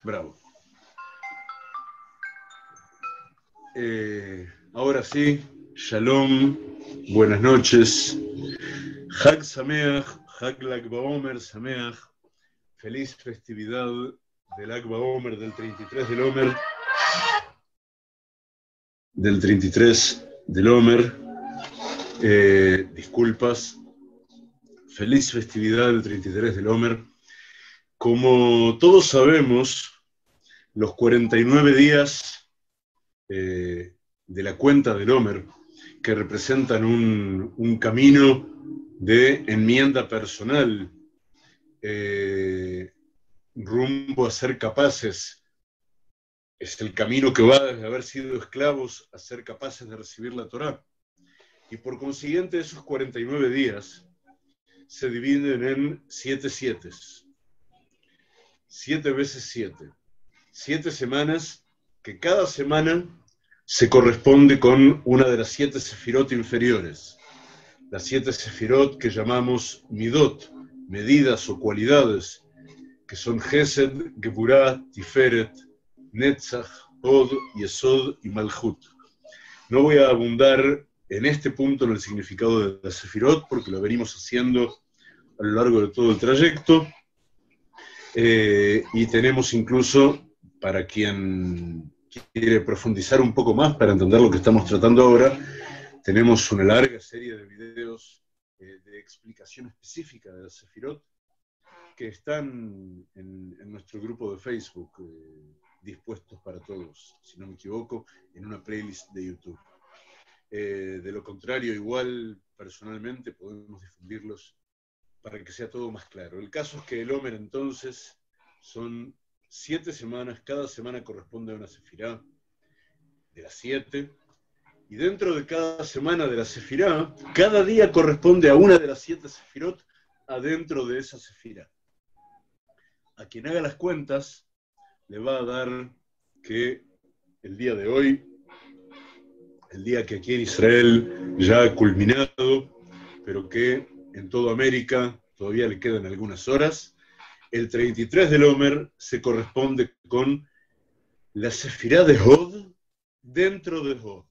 Bravo. Ahora sí, Shalom, buenas noches. Hag Sameach, Hag Lag BaOmer Sameach. Feliz festividad del Lag BaOmer del 33 del Omer. Del 33 del Omer. Disculpas. Feliz festividad del 33 del Omer. Como todos sabemos, los 49 días de la cuenta del Omer, que representan un camino de enmienda personal rumbo a ser capaces, es el camino que va desde haber sido esclavos a ser capaces de recibir la Torá. Y por consiguiente esos 49 días se dividen en 7 sietes. 7 veces 7. 7 semanas que cada semana se corresponde con una de las 7 sefirot inferiores. Las 7 sefirot que llamamos midot, medidas o cualidades, que son Gesed, Geburah, Tiferet, Netzach, Hod, Yesod y Malchut. No voy a abundar en este punto en el significado de la sefirot, porque lo venimos haciendo a lo largo de todo el trayecto, y tenemos incluso, para quien quiere profundizar un poco más para entender lo que estamos tratando ahora, tenemos una larga serie de videos de explicación específica de la sefirot que están en nuestro grupo de Facebook, dispuestos para todos, si no me equivoco, en una playlist de YouTube. De lo contrario, igual, personalmente, podemos difundirlos para que sea todo más claro. El caso es que el Omer, entonces, son 7 semanas, cada semana corresponde a una sefirá de las 7, y dentro de cada semana de la sefirá, cada día corresponde a una de las 7 sefirot adentro de esa sefirá. A quien haga las cuentas, le va a dar que el día de hoy, el día que aquí en Israel ya ha culminado, pero que en toda América todavía le quedan algunas horas, el 33 del Omer se corresponde con la sefirá de Hod dentro de Hod.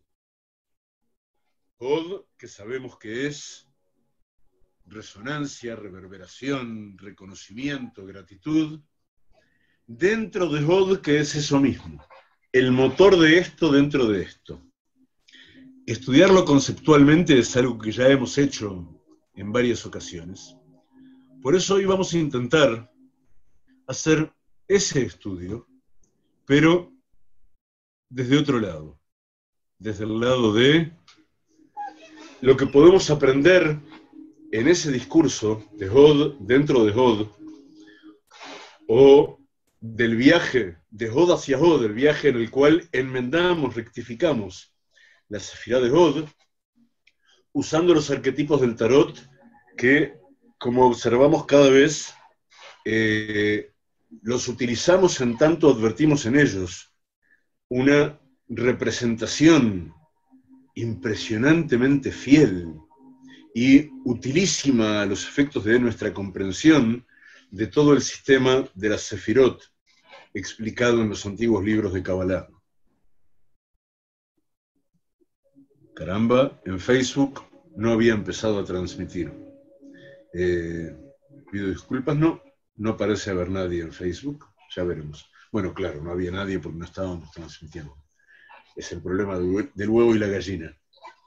Hod, que sabemos que es resonancia, reverberación, reconocimiento, gratitud, dentro de Hod, que es eso mismo, el motor de esto dentro de esto. Estudiarlo conceptualmente es algo que ya hemos hecho en varias ocasiones. Por eso hoy vamos a intentar hacer ese estudio, pero desde otro lado, desde el lado de lo que podemos aprender en ese discurso de Hod, dentro de Hod, o del viaje de Hod hacia Hod, el viaje en el cual enmendamos, rectificamos la sefirá de Hod, usando los arquetipos del tarot que, como observamos cada vez, los utilizamos en tanto advertimos en ellos una representación impresionantemente fiel y utilísima a los efectos de nuestra comprensión de todo el sistema de las sefirot explicado en los antiguos libros de Kabbalah. Caramba, en Facebook no había empezado a transmitir. Pido disculpas, no parece haber nadie en Facebook, ya veremos. Bueno, claro, no había nadie porque no estábamos transmitiendo. Es el problema del huevo y la gallina.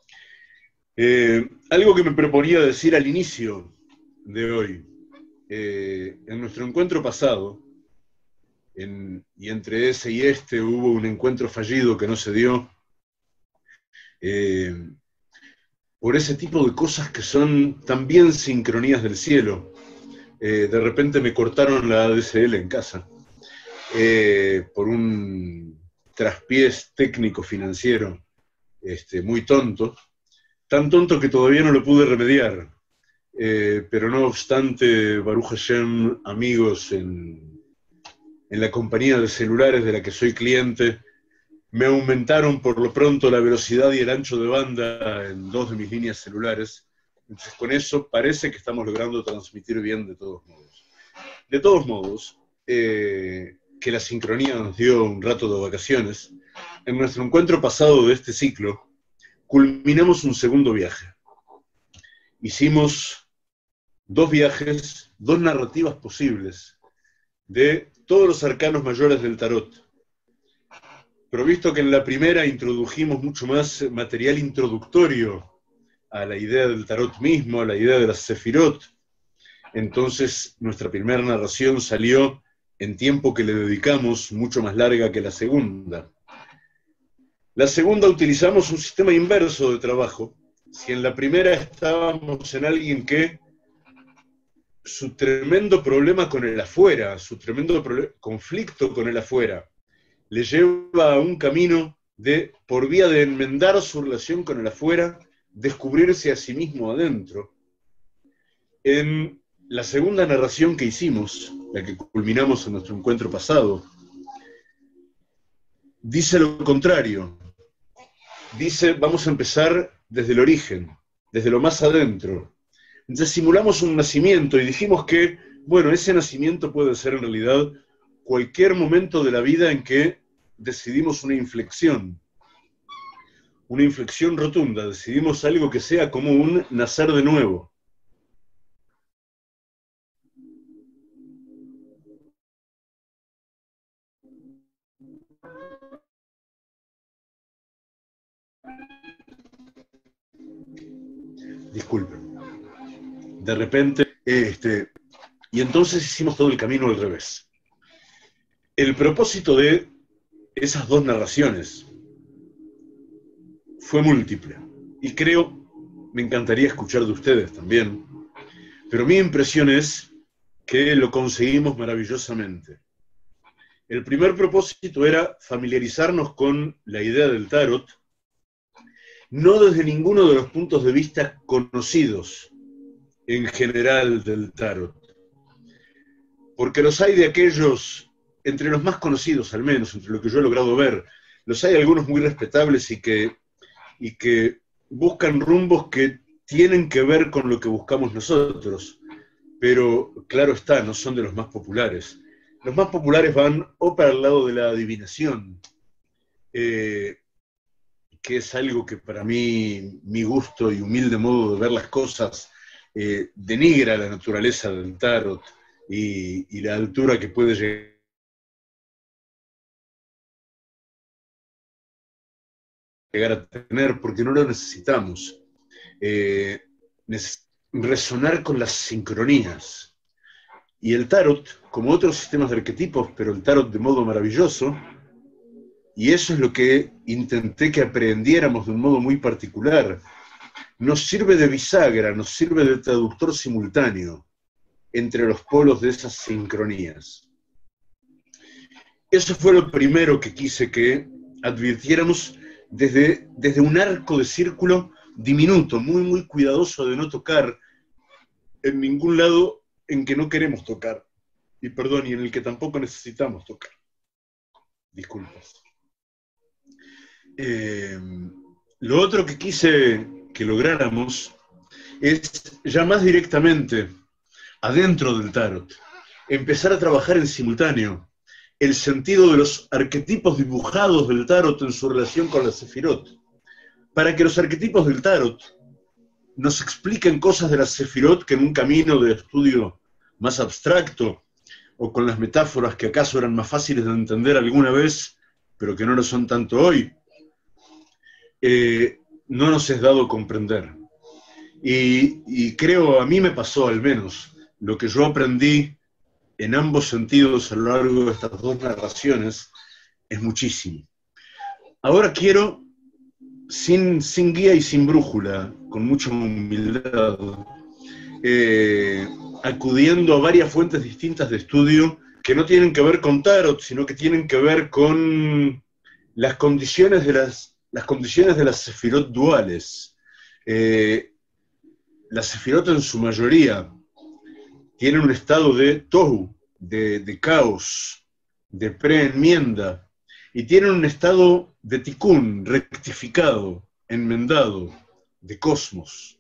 Algo que me proponía decir al inicio de hoy. En nuestro encuentro pasado, y entre ese y este hubo un encuentro fallido que no se dio, por ese tipo de cosas que son también sincronías del cielo. De repente me cortaron la ADSL en casa, por un traspiés técnico financiero muy tonto, tan tonto que todavía no lo pude remediar, pero no obstante, Baruch Hashem, amigos en la compañía de celulares de la que soy cliente, me aumentaron por lo pronto la velocidad y el ancho de banda en 2 de mis líneas celulares. Entonces con eso parece que estamos logrando transmitir bien de todos modos. De todos modos, que la sincronía nos dio un rato de vacaciones, en nuestro encuentro pasado de este ciclo, culminamos un segundo viaje. Hicimos 2 viajes, 2 narrativas posibles de todos los arcanos mayores del tarot. Pero visto que en la primera introdujimos mucho más material introductorio a la idea del tarot mismo, a la idea de las sefirot, entonces nuestra primera narración salió en tiempo que le dedicamos, mucho más larga que la segunda. La segunda utilizamos un sistema inverso de trabajo. Si en la primera estábamos en alguien que su tremendo problema con el afuera, su tremendo conflicto con el afuera, le lleva a un camino de, por vía de enmendar su relación con el afuera, descubrirse a sí mismo adentro. En la segunda narración que hicimos, la que culminamos en nuestro encuentro pasado, dice lo contrario. Dice, vamos a empezar desde el origen, desde lo más adentro. Entonces simulamos un nacimiento y dijimos que, bueno, ese nacimiento puede ser en realidad cualquier momento de la vida en que decidimos una inflexión rotunda, decidimos algo que sea como un nacer de nuevo. Disculpen. De repente, y entonces hicimos todo el camino al revés. El propósito de esas 2 narraciones fue múltiple, y creo, me encantaría escuchar de ustedes también, pero mi impresión es que lo conseguimos maravillosamente. El primer propósito era familiarizarnos con la idea del tarot, no desde ninguno de los puntos de vista conocidos en general del tarot, porque los hay de aquellos, entre los más conocidos al menos, entre lo que yo he logrado ver, los hay algunos muy respetables y que buscan rumbos que tienen que ver con lo que buscamos nosotros, pero claro está, no son de los más populares. Los más populares van o para el lado de la adivinación, que es algo que para mí, mi gusto y humilde modo de ver las cosas, denigra la naturaleza del tarot y la altura que puede llegar a tener, porque no lo necesitamos. Resonar con las sincronías. Y el tarot, como otros sistemas de arquetipos, pero el tarot de modo maravilloso, y eso es lo que intenté que aprendiéramos de un modo muy particular, nos sirve de bisagra, nos sirve de traductor simultáneo entre los polos de esas sincronías. Eso fue lo primero que quise que advirtiéramos desde un arco de círculo diminuto, muy, muy cuidadoso de no tocar en ningún lado en que no queremos tocar, y perdón, y en el que tampoco necesitamos tocar. Disculpas. Lo otro que quise que lográramos es ya más directamente, adentro del tarot, empezar a trabajar en simultáneo el sentido de los arquetipos dibujados del tarot en su relación con la sefirot, para que los arquetipos del tarot nos expliquen cosas de la sefirot que en un camino de estudio más abstracto, o con las metáforas que acaso eran más fáciles de entender alguna vez, pero que no lo son tanto hoy, no nos es dado comprender. Y creo, a mí me pasó al menos, lo que yo aprendí en ambos sentidos a lo largo de estas 2 narraciones, es muchísimo. Ahora quiero, sin guía y sin brújula, con mucha humildad, acudiendo a varias fuentes distintas de estudio que no tienen que ver con tarot, sino que tienen que ver con las condiciones de las sefirot duales. Las sefirot en su mayoría tienen un estado de tohu, de caos, de preenmienda, y tienen un estado de tikkun, rectificado, enmendado, de cosmos.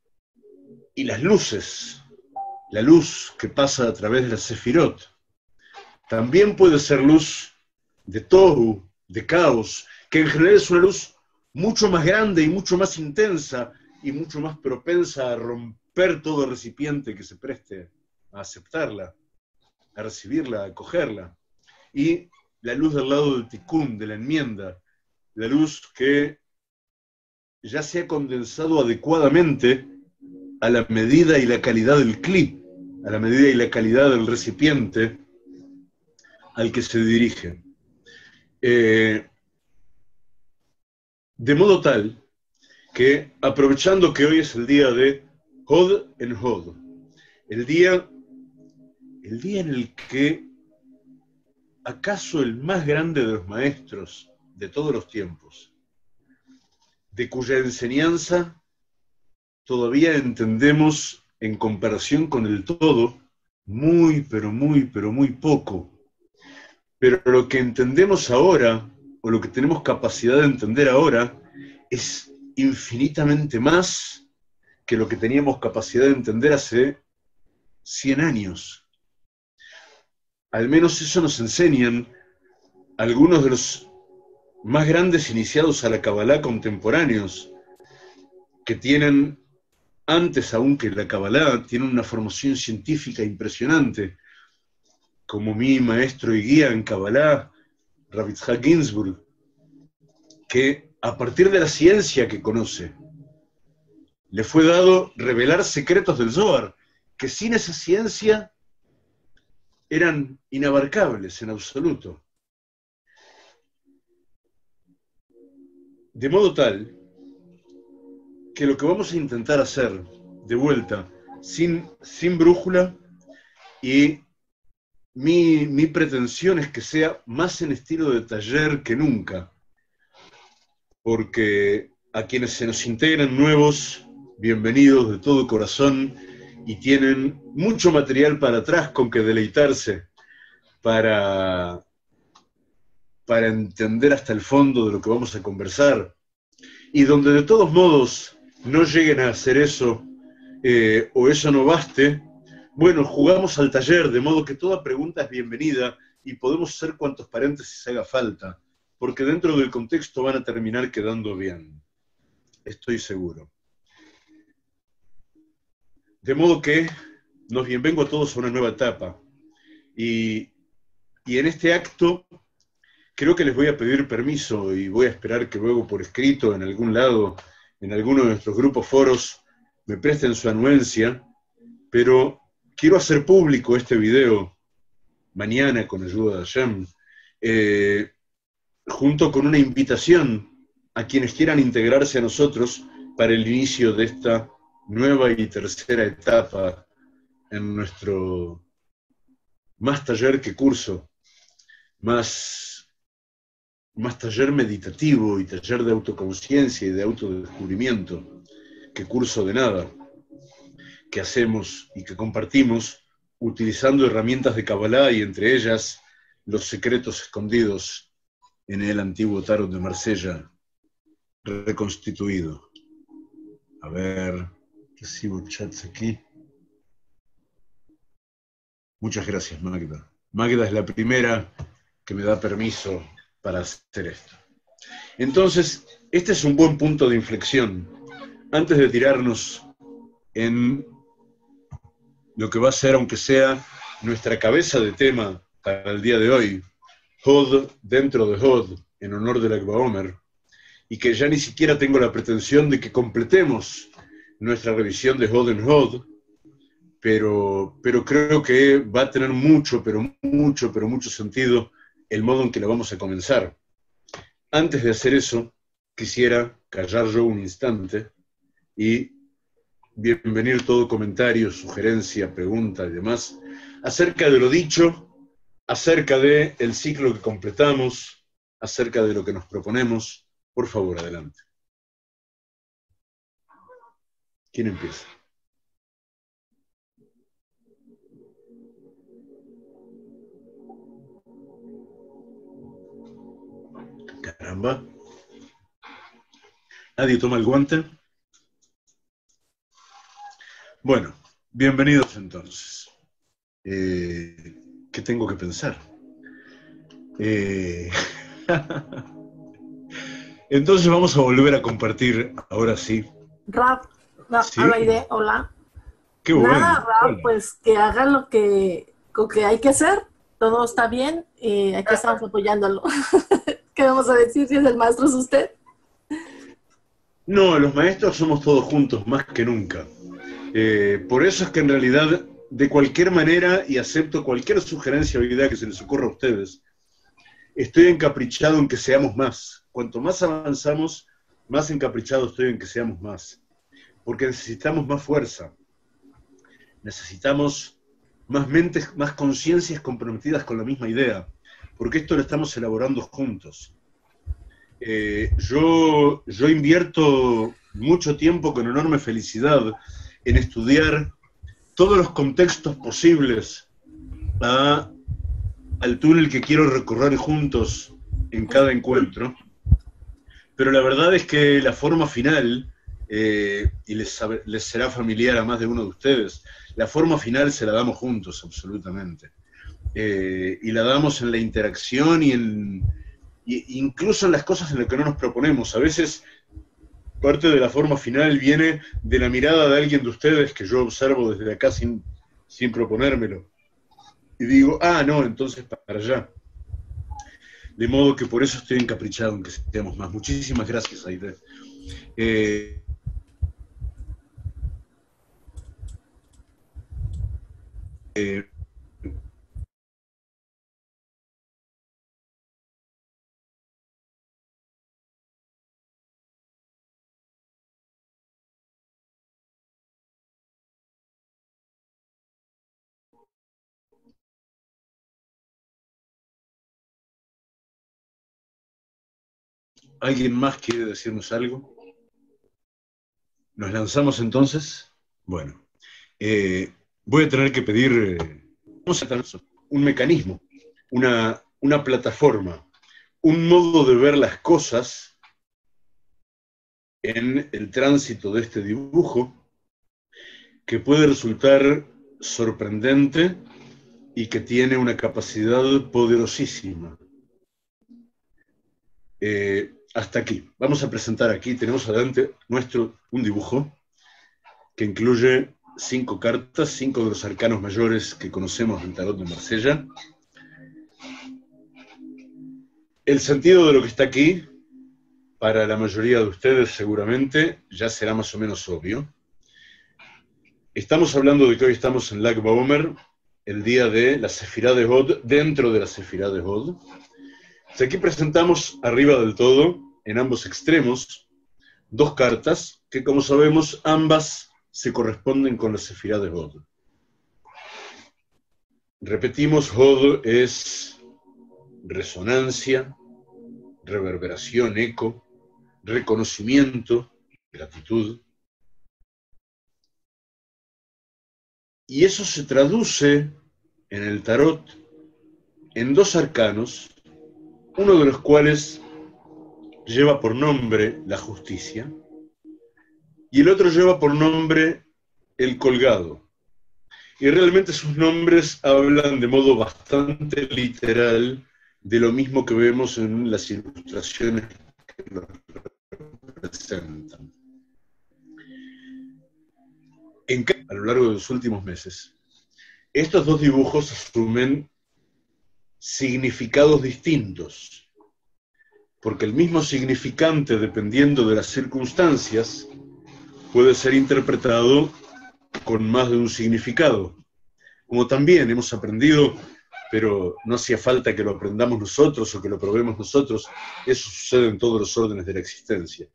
Y las luces, la luz que pasa a través de la sefirot, también puede ser luz de tohu, de caos, que en general es una luz mucho más grande y mucho más intensa y mucho más propensa a romper todo recipiente que se preste a aceptarla, a recibirla, a acogerla. Y la luz del lado del tikkun, de la enmienda, la luz que ya se ha condensado adecuadamente a la medida y la calidad del clip, a la medida y la calidad del recipiente al que se dirige. De modo tal que, aprovechando que hoy es el día de Hod en Hod, el día en el que acaso el más grande de los maestros de todos los tiempos, de cuya enseñanza todavía entendemos en comparación con el todo muy, pero muy, pero muy poco. Pero lo que entendemos ahora, o lo que tenemos capacidad de entender ahora, es infinitamente más que lo que teníamos capacidad de entender hace 100 años. Al menos eso nos enseñan algunos de los más grandes iniciados a la Kabbalah contemporáneos, que tienen, antes aún que la Kabbalah, tienen una formación científica impresionante, como mi maestro y guía en Kabbalah, Rav Yitzhak Ginsburg, que a partir de la ciencia que conoce, le fue dado revelar secretos del Zohar, que sin esa ciencia eran inabarcables en absoluto. De modo tal que lo que vamos a intentar hacer, de vuelta, sin brújula, y mi pretensión es que sea más en estilo de taller que nunca, porque a quienes se nos integran nuevos, bienvenidos de todo corazón, y tienen mucho material para atrás con que deleitarse para entender hasta el fondo de lo que vamos a conversar, y donde de todos modos no lleguen a hacer eso, o eso no baste, bueno, jugamos al taller, de modo que toda pregunta es bienvenida y podemos hacer cuantos paréntesis haga falta, porque dentro del contexto van a terminar quedando bien. Estoy seguro. De modo que nos bienvengo a todos a una nueva etapa. Y en este acto creo que les voy a pedir permiso y voy a esperar que luego por escrito en algún lado, en alguno de nuestros grupos foros, me presten su anuencia, pero quiero hacer público este video mañana con ayuda de Hashem, junto con una invitación a quienes quieran integrarse a nosotros para el inicio de esta nueva y tercera etapa en nuestro más taller que curso, más taller meditativo y taller de autoconciencia y de autodescubrimiento que curso de nada, que hacemos y que compartimos utilizando herramientas de Kabbalah y entre ellas los secretos escondidos en el antiguo Tarot de Marsella reconstituido. A ver, recibo chats aquí. Muchas gracias, Magda. Magda es la primera que me da permiso para hacer esto. Entonces, este es un buen punto de inflexión. Antes de tirarnos en lo que va a ser, aunque sea nuestra cabeza de tema para el día de hoy, Hod dentro de Hod, en honor del Lag BaOmer, y que ya ni siquiera tengo la pretensión de que completemos nuestra revisión de Hod en Hod, pero creo que va a tener mucho sentido el modo en que lo vamos a comenzar. Antes de hacer eso, quisiera callar yo un instante y bienvenir todo comentario, sugerencia, pregunta y demás acerca de lo dicho, acerca del ciclo que completamos, acerca de lo que nos proponemos. Por favor, adelante. ¿Quién empieza? Caramba. ¿Nadie toma el guante? Bueno, bienvenidos entonces. ¿Qué tengo que pensar? Eh, Entonces vamos a volver a compartir, ahora sí. Rap, habla Sí, Aide, hola. qué bueno. Nada, Rap, Hola. pues que haga lo que hay que hacer. Todo está bien, aquí estamos apoyándolo. ¿Qué vamos a decir si es el maestro es usted? No, los maestros somos todos juntos, más que nunca. Por eso es que en realidad, de cualquier manera, y acepto cualquier sugerencia o idea que se les ocurra a ustedes, estoy encaprichado en que seamos más. Cuanto más avanzamos, más encaprichado estoy en que seamos más. Porque necesitamos más fuerza, necesitamos más mentes, más conciencias comprometidas con la misma idea, porque esto lo estamos elaborando juntos. Yo invierto mucho tiempo con enorme felicidad en estudiar todos los contextos posibles a, al túnel que quiero recorrer juntos en cada encuentro, pero la verdad es que la forma final, y les será familiar a más de uno de ustedes, la forma final se la damos juntos, absolutamente. Y la damos en la interacción y incluso en las cosas en las que no nos proponemos. A veces parte de la forma final viene de la mirada de alguien de ustedes que yo observo desde acá sin proponérmelo. Y digo, ah, no, entonces para allá. De modo que por eso estoy encaprichado en que seamos más. Muchísimas gracias, Aide. Eh, eh, ¿Alguien más quiere decirnos algo? ¿Nos lanzamos entonces? Bueno, eh, voy a tener que pedir un mecanismo, una plataforma, un modo de ver las cosas en el tránsito de este dibujo que puede resultar sorprendente y que tiene una capacidad poderosísima. Hasta aquí. Vamos a presentar aquí, tenemos adelante un dibujo que incluye 5 cartas, 5 de los arcanos mayores que conocemos del tarot de Marsella. El sentido de lo que está aquí, para la mayoría de ustedes seguramente, ya será más o menos obvio. Estamos hablando de que hoy estamos en Lag Baomer, el día de la Sefirá de Hod, dentro de la Sefirá de Hod. Aquí presentamos arriba del todo, en ambos extremos, 2 cartas que, como sabemos, ambas se corresponden con la Sefirá de Hod. Repetimos, Hod es resonancia, reverberación, eco, reconocimiento, gratitud. Y eso se traduce en el tarot en 2 arcanos, uno de los cuales lleva por nombre la justicia y el otro lleva por nombre el colgado. Y realmente sus nombres hablan de modo bastante literal de lo mismo que vemos en las ilustraciones que los representan. A lo largo de los últimos meses, estos 2 dibujos asumen significados distintos, porque el mismo significante, dependiendo de las circunstancias, puede ser interpretado con más de un significado. Como también hemos aprendido, pero no hacía falta que lo aprendamos nosotros o que lo probemos nosotros, eso sucede en todos los órdenes de la existencia.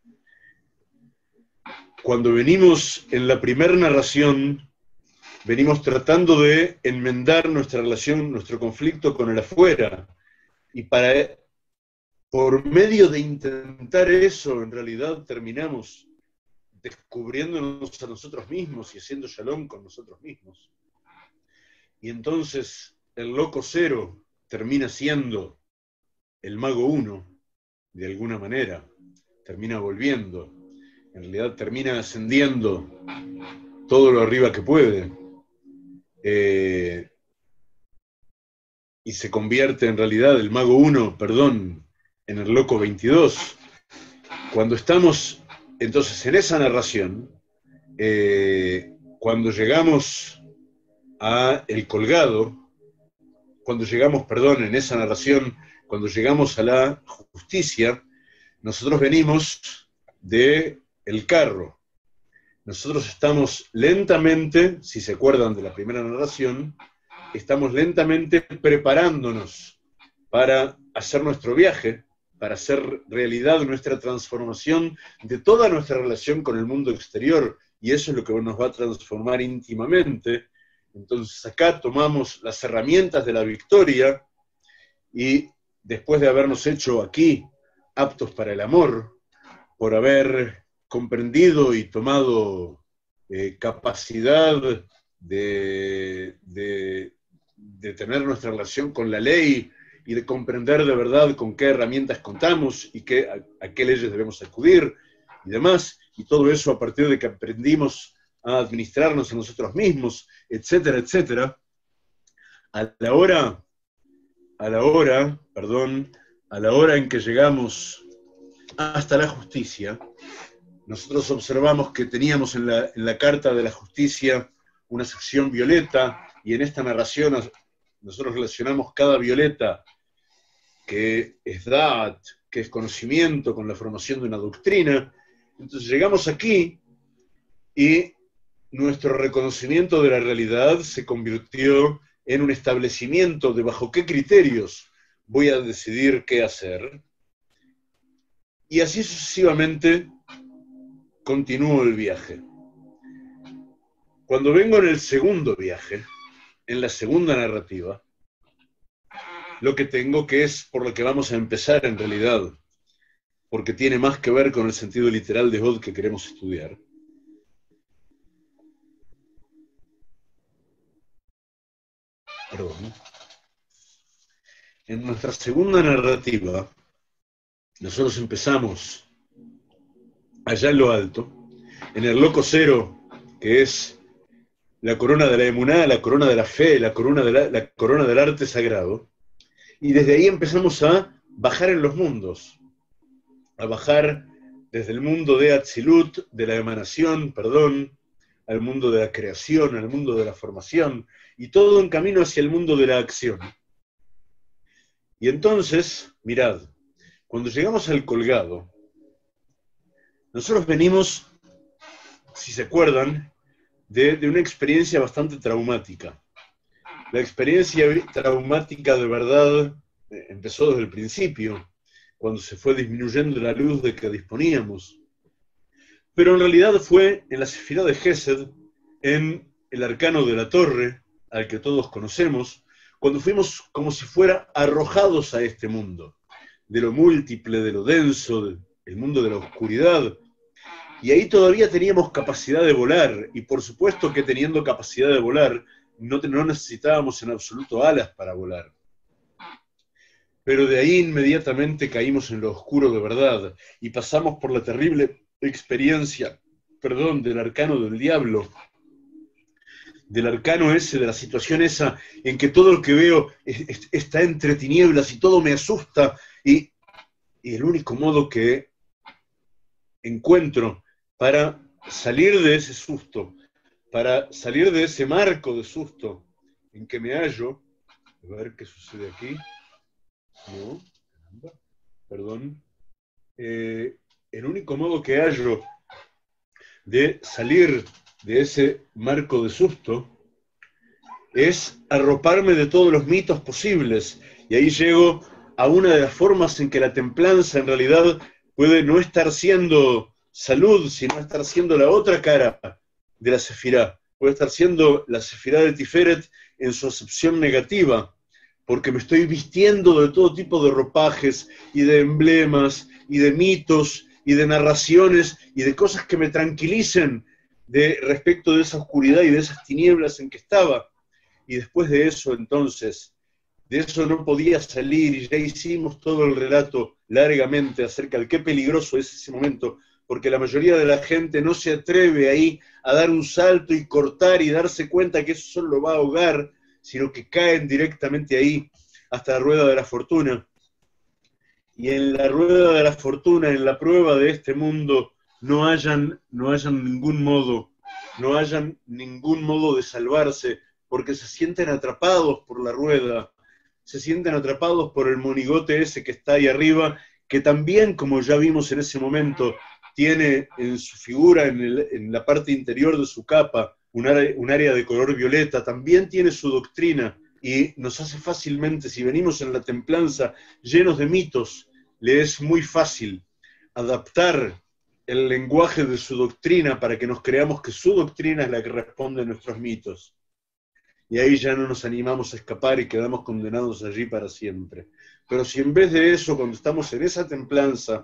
Cuando venimos en la primera narración, venimos tratando de enmendar nuestra relación, nuestro conflicto con el afuera, y por medio de intentar eso, en realidad terminamos descubriéndonos a nosotros mismos y haciendo shalom con nosotros mismos. Y entonces el loco cero termina siendo el mago uno, de alguna manera, termina volviendo, en realidad termina ascendiendo todo lo arriba que puede. y se convierte en realidad el mago 1, perdón, en el loco 22. Cuando estamos entonces en esa narración, cuando llegamos a el colgado, cuando llegamos, perdón, en esa narración, cuando llegamos a la justicia, nosotros venimos de el carro. Nosotros estamos lentamente, si se acuerdan de la primera narración, estamos lentamente preparándonos para hacer nuestro viaje, para hacer realidad nuestra transformación de toda nuestra relación con el mundo exterior, y eso es lo que nos va a transformar íntimamente. Entonces acá tomamos las herramientas de la victoria, y después de habernos hecho aquí aptos para el amor, por haber comprendido y tomado capacidad de tener nuestra relación con la ley y de comprender de verdad con qué herramientas contamos y a qué leyes debemos acudir y demás, y todo eso a partir de que aprendimos a administrarnos a nosotros mismos, etcétera, etcétera, a la hora en que llegamos hasta la justicia, nosotros observamos que teníamos en la carta de la justicia una sección violeta, y en esta narración nosotros relacionamos cada violeta, que es Da'at, que es conocimiento, con la formación de una doctrina. Entonces llegamos aquí, y nuestro reconocimiento de la realidad se convirtió en un establecimiento de bajo qué criterios voy a decidir qué hacer. Y así sucesivamente continúo el viaje. Cuando vengo en el segundo viaje, en la segunda narrativa, lo que tengo, que es por lo que vamos a empezar en realidad, porque tiene más que ver con el sentido literal de Od que queremos estudiar. Perdón. En nuestra segunda narrativa, nosotros empezamos allá en lo alto, en el loco cero, que es la corona de la emuná, la corona de la fe, la corona del arte sagrado, y desde ahí empezamos a bajar en los mundos, a bajar desde el mundo de Atzilut, de la emanación, perdón, al mundo de la creación, al mundo de la formación, y todo en camino hacia el mundo de la acción. Y entonces, mirad, cuando llegamos al colgado, nosotros venimos, si se acuerdan, de una experiencia bastante traumática. La experiencia traumática de verdad empezó desde el principio, cuando se fue disminuyendo la luz de que disponíamos. Pero en realidad fue en la Sefirá de Gesed, en el arcano de la torre, al que todos conocemos, cuando fuimos como si fuera arrojados a este mundo, de lo múltiple, de lo denso, del mundo de la oscuridad. Y ahí todavía teníamos capacidad de volar, y por supuesto que teniendo capacidad de volar, no necesitábamos en absoluto alas para volar. Pero de ahí inmediatamente caímos en lo oscuro de verdad, y pasamos por la terrible experiencia, del arcano del diablo, del arcano ese, de la situación esa, en que todo lo que veo está entre tinieblas, y todo me asusta, y el único modo que encuentro para salir de ese susto, para salir de ese marco de susto en que me hallo, a ver qué sucede aquí, no, perdón, el único modo que hallo de salir de ese marco de susto es arroparme de todos los mitos posibles, y ahí llego a una de las formas en que la templanza en realidad puede no estar siendo salud, sino estar siendo la otra cara de la Sefirá. Puede estar siendo la Sefirá de Tiferet en su acepción negativa, porque me estoy vistiendo de todo tipo de ropajes y de emblemas y de mitos y de narraciones y de cosas que me tranquilicen respecto de esa oscuridad y de esas tinieblas en que estaba. Y después de eso, entonces, de eso no podía salir, y ya hicimos todo el relato largamente acerca de qué peligroso es ese momento, porque la mayoría de la gente no se atreve ahí a dar un salto y cortar y darse cuenta que eso solo lo va a ahogar, sino que caen directamente ahí, hasta la rueda de la fortuna. Y en la rueda de la fortuna, en la prueba de este mundo, no hayan ningún modo de salvarse, porque se sienten atrapados por la rueda, se sienten atrapados por el monigote ese que está ahí arriba, que también, como ya vimos en ese momento, tiene en su figura, en la parte interior de su capa, un área de color violeta, también tiene su doctrina, y nos hace fácilmente, si venimos en la templanza llenos de mitos, le es muy fácil adaptar el lenguaje de su doctrina para que nos creamos que su doctrina es la que responde a nuestros mitos. Y ahí ya no nos animamos a escapar y quedamos condenados allí para siempre. Pero si en vez de eso, cuando estamos en esa templanza,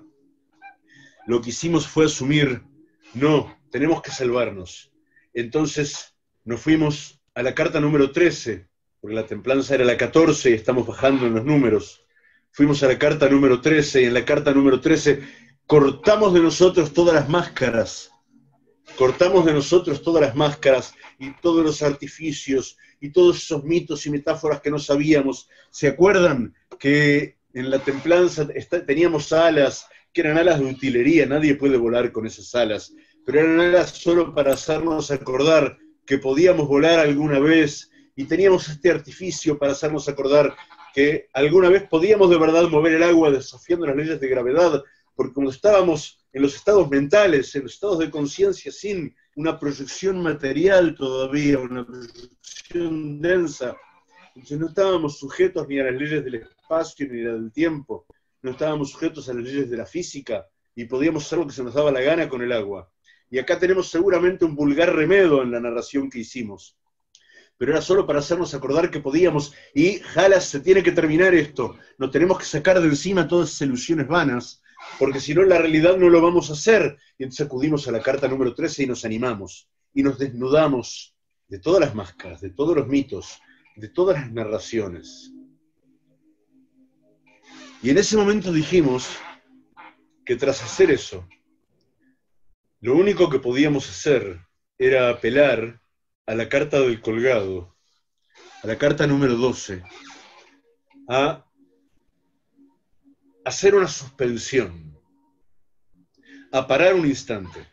lo que hicimos fue asumir, no, tenemos que salvarnos. Entonces nos fuimos a la carta número 13, porque la templanza era la 14 y estamos bajando en los números. Fuimos a la carta número 13 y en la carta número 13 cortamos de nosotros todas las máscaras. Cortamos de nosotros todas las máscaras y todos los artificios y todos esos mitos y metáforas que no sabíamos. ¿Se acuerdan que en la templanza teníamos alas, que eran alas de utilería? Nadie puede volar con esas alas, pero eran alas solo para hacernos acordar que podíamos volar alguna vez, y teníamos este artificio para hacernos acordar que alguna vez podíamos de verdad mover el agua desafiando las leyes de gravedad, porque cuando estábamos en los estados mentales, en los estados de conciencia sin una proyección material todavía, una proyección densa, entonces no estábamos sujetos ni a las leyes del espacio ni a las del tiempo, no estábamos sujetos a las leyes de la física, y podíamos hacer lo que se nos daba la gana con el agua. Y acá tenemos seguramente un vulgar remedo en la narración que hicimos, pero era solo para hacernos acordar que podíamos, y jalas, se tiene que terminar esto, nos tenemos que sacar de encima todas esas ilusiones vanas, porque si no en la realidad no lo vamos a hacer. Y entonces acudimos a la carta número 13 y nos animamos, y nos desnudamos de todas las máscaras, de todos los mitos, de todas las narraciones. Y en ese momento dijimos que tras hacer eso, lo único que podíamos hacer era apelar a la carta del colgado, a la carta número 12, a hacer una suspensión, a parar un instante,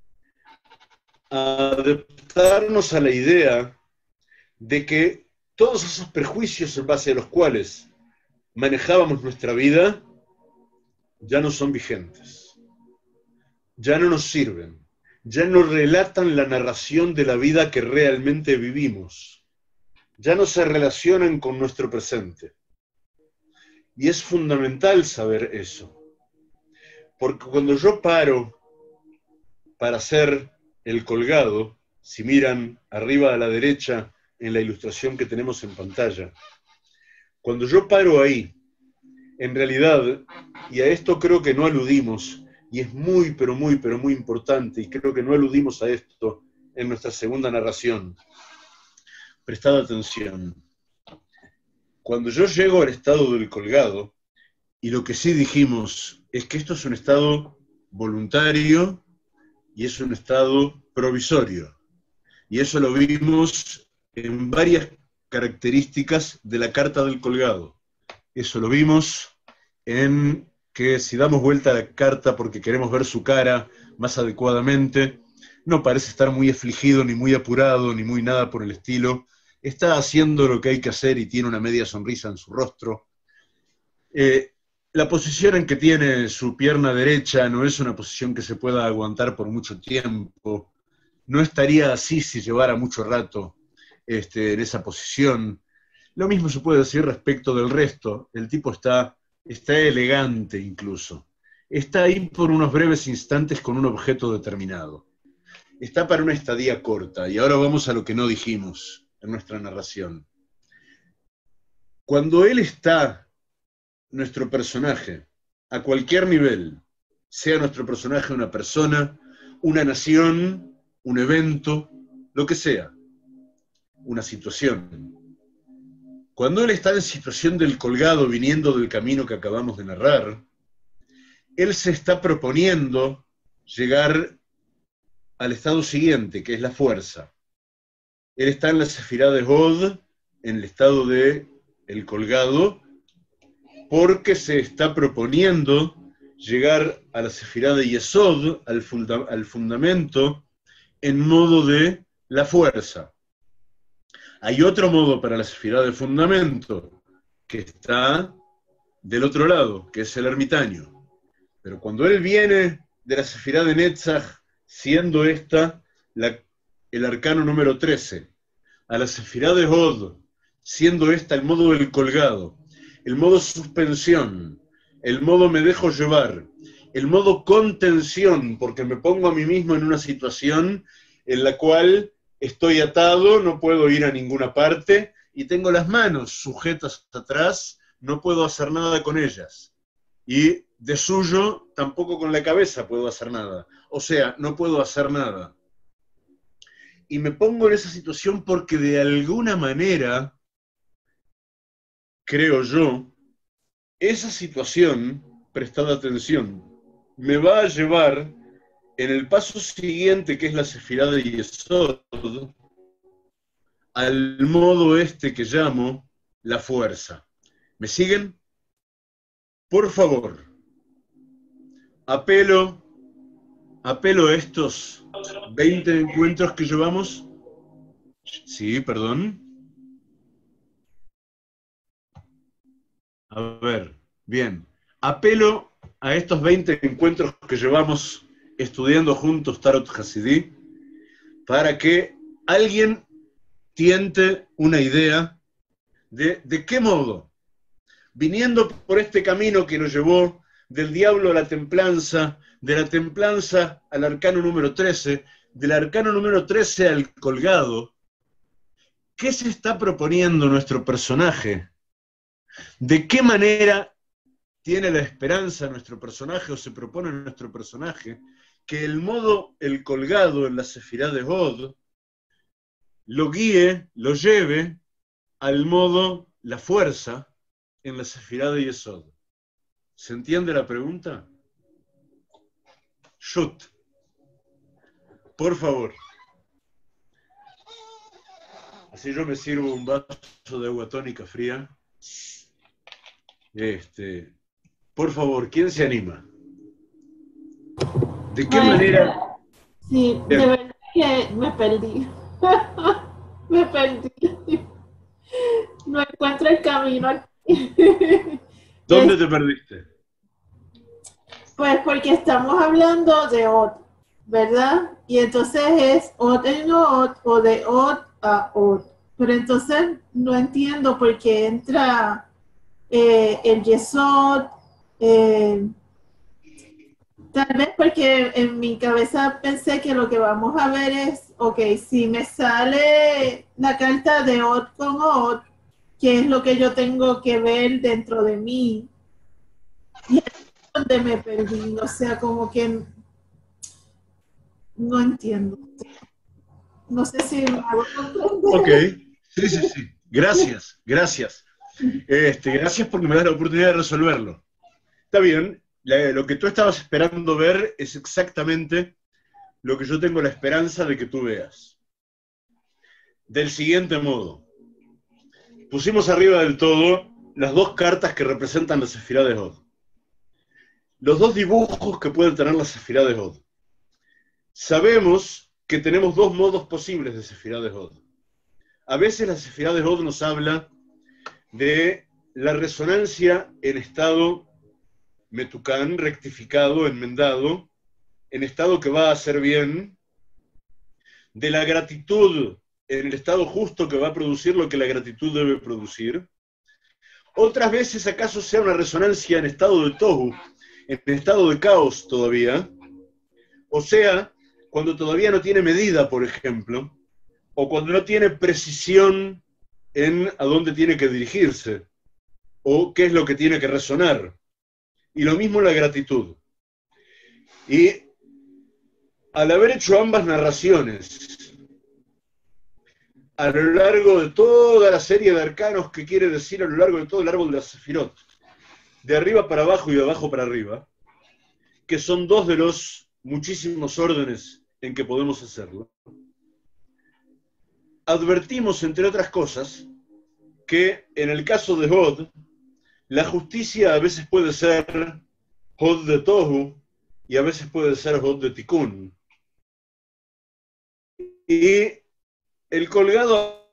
a adaptarnos a la idea de que todos esos prejuicios en base a los cuales manejábamos nuestra vida ya no son vigentes, ya no nos sirven, ya no relatan la narración de la vida que realmente vivimos, ya no se relacionan con nuestro presente. Y es fundamental saber eso, porque cuando yo paro para hacer el colgado, si miran arriba a la derecha en la ilustración que tenemos en pantalla, cuando yo paro ahí, en realidad, y a esto creo que no aludimos, y es muy, pero muy, pero muy importante, y creo que no aludimos a esto en nuestra segunda narración, prestad atención. Cuando yo llego al estado del colgado, y lo que sí dijimos es que esto es un estado voluntario y es un estado provisorio. Y eso lo vimos en varias características de la carta del colgado. Eso lo vimos en que si damos vuelta a la carta porque queremos ver su cara más adecuadamente, no parece estar muy afligido, ni muy apurado, ni muy nada por el estilo. Está haciendo lo que hay que hacer y tiene una media sonrisa en su rostro. La posición en que tiene su pierna derecha no es una posición que se pueda aguantar por mucho tiempo. No estaría así si llevara mucho rato en esa posición. Lo mismo se puede decir respecto del resto. El tipo está elegante incluso. Está ahí por unos breves instantes con un objeto determinado. Está para una estadía corta. Y ahora vamos a lo que no dijimos en nuestra narración. Cuando él está, nuestro personaje, a cualquier nivel, sea nuestro personaje una persona, una nación, un evento, lo que sea, una situación. Cuando él está en situación del colgado viniendo del camino que acabamos de narrar, él se está proponiendo llegar al estado siguiente, que es la fuerza. Él está en la sefirá de Hod, en el estado de el colgado, porque se está proponiendo llegar a la sefirá de Yesod, al fundamento, en modo de la fuerza. Hay otro modo para la sefirá de fundamento, que está del otro lado, que es el ermitaño. Pero cuando él viene de la sefirá de Netzach, siendo esta el arcano número 13, a la sefirá de Hod, siendo esta el modo del colgado, el modo suspensión, el modo me dejo llevar, el modo contención, porque me pongo a mí mismo en una situación en la cual estoy atado, no puedo ir a ninguna parte, y tengo las manos sujetas atrás, no puedo hacer nada con ellas. Y de suyo, tampoco con la cabeza puedo hacer nada. O sea, no puedo hacer nada. Y me pongo en esa situación porque de alguna manera, creo yo, esa situación, prestad atención, me va a llevar en el paso siguiente, que es la sefirá de Yesod, al modo este que llamo la fuerza. ¿Me siguen? Por favor, apelo a estos 20 encuentros que llevamos. Sí, perdón. A ver, bien. Apelo a estos 20 encuentros que llevamos estudiando juntos Tarot Hasidí para que alguien tiente una idea de qué modo, viniendo por este camino que nos llevó del diablo a la templanza, de la templanza al arcano número 13, del arcano número 13 al colgado, ¿qué se está proponiendo nuestro personaje? ¿De qué manera tiene la esperanza nuestro personaje o se propone nuestro personaje que el modo, el colgado en la sefirá de Hod, lo guíe, lo lleve al modo, la fuerza, en la sefirá de Yesod? ¿Se entiende la pregunta? Shut. Por favor. Así yo me sirvo un vaso de agua tónica fría. Por favor, ¿quién se anima? ¿De qué manera? Sí, de verdad que me perdí. Me perdí. No encuentro el camino aquí. ¿Dónde te perdiste? Pues porque estamos hablando de Od, ¿verdad? Y entonces es Od en Od o de Od a Od. Pero entonces no entiendo por qué entra el Yesod. Tal vez porque en mi cabeza pensé que lo que vamos a ver es, ok, si me sale la carta de Od con Od, ¿qué es lo que yo tengo que ver dentro de mí? Y es donde me perdí, o sea, como que no entiendo. No sé si me hago comprender. Ok, sí. Gracias. Gracias porque me das la oportunidad de resolverlo. Está bien, lo que tú estabas esperando ver es exactamente lo que yo tengo la esperanza de que tú veas. Del siguiente modo. Pusimos arriba del todo las dos cartas que representan la sefirá de Hod. Los dos dibujos que pueden tener la sefirá de Hod. Sabemos que tenemos dos modos posibles de sefirá de Hod. A veces la sefirá de Hod nos habla de la resonancia en estado metucán, rectificado, enmendado, en estado que va a hacer bien, de la gratitud en el estado justo que va a producir lo que la gratitud debe producir. Otras veces acaso sea una resonancia en estado de tohu, en estado de caos todavía, o sea, cuando todavía no tiene medida, por ejemplo, o cuando no tiene precisión en a dónde tiene que dirigirse, o qué es lo que tiene que resonar. Y lo mismo la gratitud. Y al haber hecho ambas narraciones, a lo largo de toda la serie de arcanos, que quiere decir a lo largo de todo el árbol de la Sefirot, de arriba para abajo y de abajo para arriba, que son dos de los muchísimos órdenes en que podemos hacerlo, advertimos, entre otras cosas, que en el caso de Hod, la justicia a veces puede ser Hod de Tohu y a veces puede ser Hod de Tikkun. Y el colgado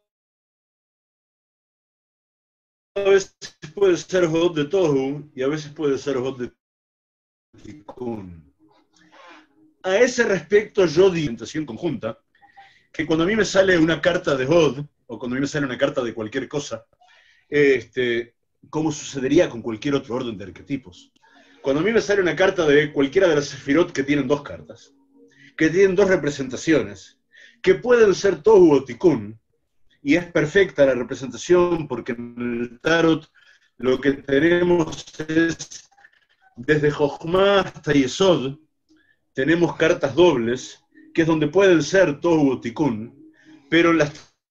a veces puede ser Hod de Tohu y a veces puede ser Hod de Tikkun. A ese respecto yo digo, en presentación conjunta, que cuando a mí me sale una carta de Hod, o cuando a mí me sale una carta de cualquier cosa, como sucedería con cualquier otro orden de arquetipos. Cuando a mí me sale una carta de cualquiera de las Sefirot que tienen dos cartas, que tienen dos representaciones, que pueden ser Tohu o Tikkun, y es perfecta la representación porque en el Tarot lo que tenemos es, desde Jochma hasta Yesod, tenemos cartas dobles, que es donde pueden ser Tohu o Tikkun, pero los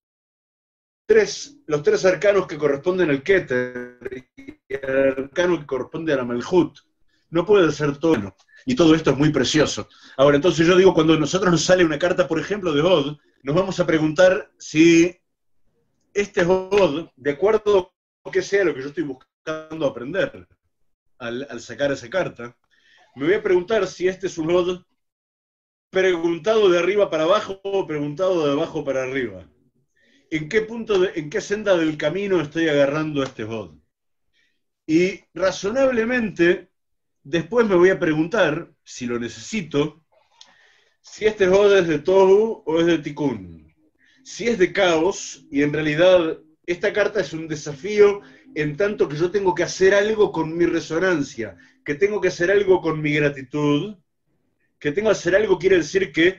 tres arcanos que corresponden al Keter y el arcano que corresponde a la Malhut no pueden ser Tohu. Y todo esto es muy precioso. Ahora, entonces yo digo, cuando a nosotros nos sale una carta, por ejemplo, de Hod, nos vamos a preguntar si este Hod, de acuerdo a que sea lo que yo estoy buscando aprender al sacar esa carta, me voy a preguntar si este es un Hod preguntado de arriba para abajo o preguntado de abajo para arriba. ¿En qué senda del camino estoy agarrando este Hod? Y razonablemente, después me voy a preguntar, si lo necesito, si este Hod es de Tohu o es de Tikkun. Si es de caos, y en realidad esta carta es un desafío en tanto que yo tengo que hacer algo con mi resonancia, que tengo que hacer algo con mi gratitud, que tengo que hacer algo quiere decir que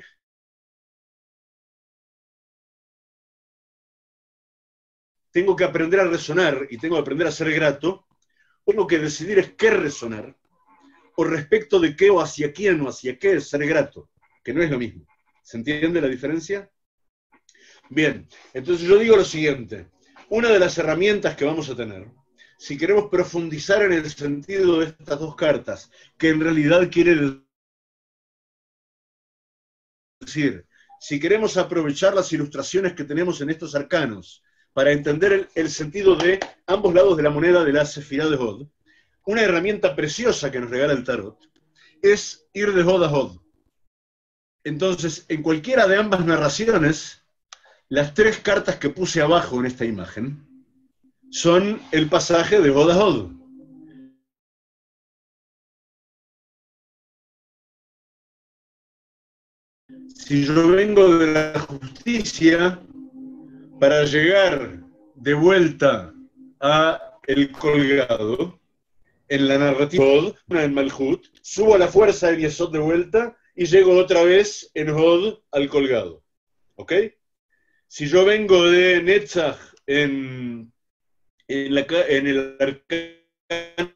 tengo que aprender a resonar y tengo que aprender a ser grato. Tengo que decidir es qué resonar, o respecto de qué, o hacia quién, o hacia qué es ser grato, que no es lo mismo. ¿Se entiende la diferencia? Bien, entonces yo digo lo siguiente. Una de las herramientas que vamos a tener, si queremos profundizar en el sentido de estas dos cartas, que en realidad quiere decir, si queremos aprovechar las ilustraciones que tenemos en estos arcanos para entender el sentido de ambos lados de la moneda de la Sefirá de Hod, una herramienta preciosa que nos regala el Tarot es ir de Hod a Hod. Entonces, en cualquiera de ambas narraciones, las tres cartas que puse abajo en esta imagen son el pasaje de Hod a Hod. Si yo vengo de la justicia para llegar de vuelta a el colgado, en la narrativa Hod, en Malhut, subo a la fuerza en Yesod de vuelta y llego otra vez en Hod al colgado. ¿Ok? Si yo vengo de Netzach en el arcano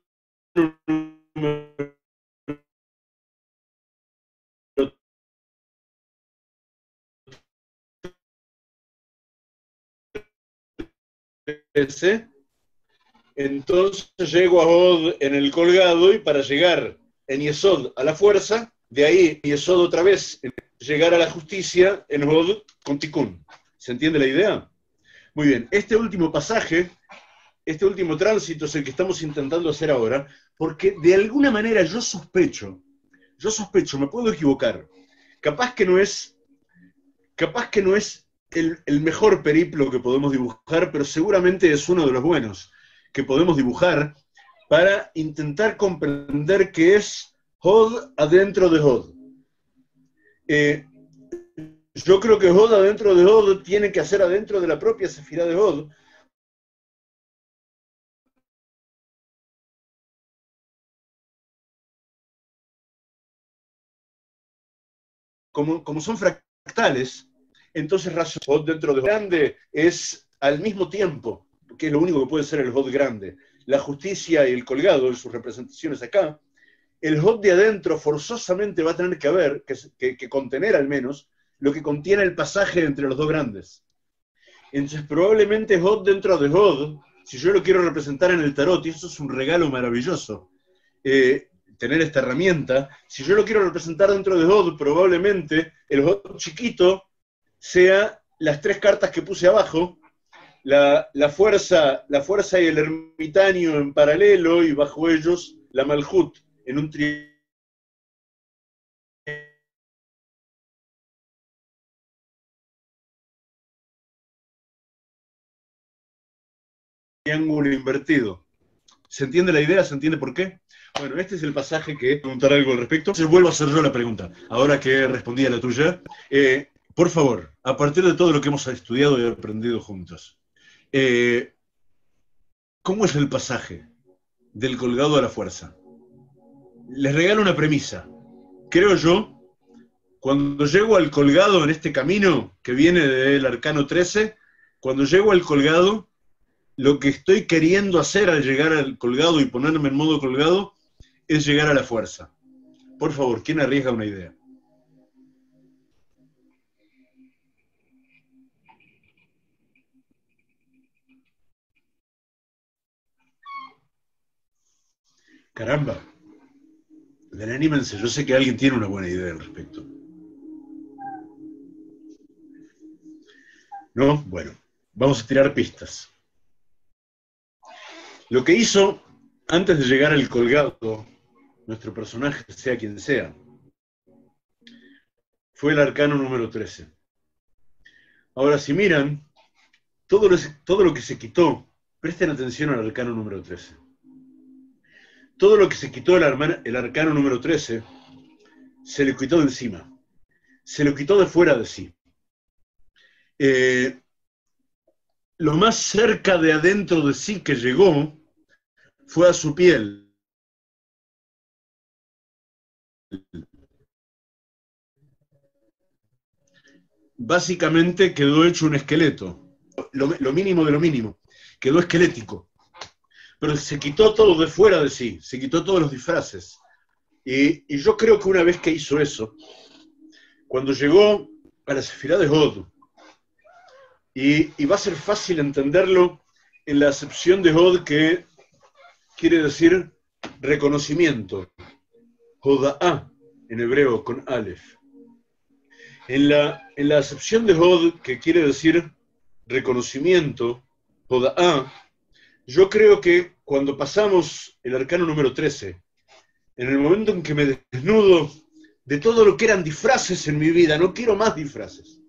ese, entonces llego a Hod en el colgado y para llegar en Yesod a la fuerza, de ahí Yesod otra vez, llegar a la justicia en Hod con Tikkun. ¿Se entiende la idea? Muy bien, este último pasaje, este último tránsito es el que estamos intentando hacer ahora, porque de alguna manera yo sospecho, me puedo equivocar, capaz que no es el mejor periplo que podemos dibujar, pero seguramente es uno de los buenos que podemos dibujar para intentar comprender qué es Hod adentro de Hod. Yo creo que Hod adentro de Hod tiene que hacer adentro de la propia Sefirá de Hod. Como son fractales, entonces Hod dentro de Hod grande es al mismo tiempo, que es lo único que puede ser el Hod grande, la justicia y el colgado en sus representaciones acá. El Hod de adentro forzosamente va a tener que contener al menos lo que contiene el pasaje entre los dos grandes. Entonces probablemente Hod dentro de Hod, si yo lo quiero representar en el tarot, y eso es un regalo maravilloso, tener esta herramienta, si yo lo quiero representar dentro de Hod, probablemente el Hod chiquito sea las tres cartas que puse abajo, la fuerza y el ermitaño en paralelo, y bajo ellos la Malhut, en un triángulo invertido. ¿Se entiende la idea? ¿Se entiende por qué? Bueno, este es el pasaje que preguntar algo al respecto. Entonces vuelvo a hacer yo la pregunta, ahora que respondí a la tuya. Por favor, a partir de todo lo que hemos estudiado y aprendido juntos, ¿cómo es el pasaje del colgado a la fuerza? Les regalo una premisa. Creo yo, cuando llego al colgado en este camino que viene del Arcano 13, cuando llego al colgado, lo que estoy queriendo hacer al llegar al colgado y ponerme en modo colgado es llegar a la fuerza. Por favor, ¿quién arriesga una idea? Caramba. Ven, anímense, yo sé que alguien tiene una buena idea al respecto. ¿No? Bueno, vamos a tirar pistas. Lo que hizo antes de llegar al colgado, nuestro personaje, sea quien sea, fue el arcano número 13. Ahora, si miran, todo lo que se quitó, presten atención al arcano número 13. Todo lo que se quitó el arcano número 13, se le quitó de encima. Se lo quitó de fuera de sí. Lo más cerca de adentro de sí que llegó fue a su piel. Básicamente quedó hecho un esqueleto. Lo mínimo de lo mínimo. Quedó esquelético. Pero se quitó todo de fuera de sí. Se quitó todos los disfraces. Y yo creo que una vez que hizo eso, cuando llegó a la Sefirá de Hod, y va a ser fácil entenderlo en la acepción de Hod, que quiere decir reconocimiento. Hoda'ah, en hebreo, con Aleph. En la acepción de Hod, que quiere decir reconocimiento, Hoda'ah, yo creo que cuando pasamos el arcano número 13, en el momento en que me desnudo de todo lo que eran disfraces en mi vida, no quiero más disfraces,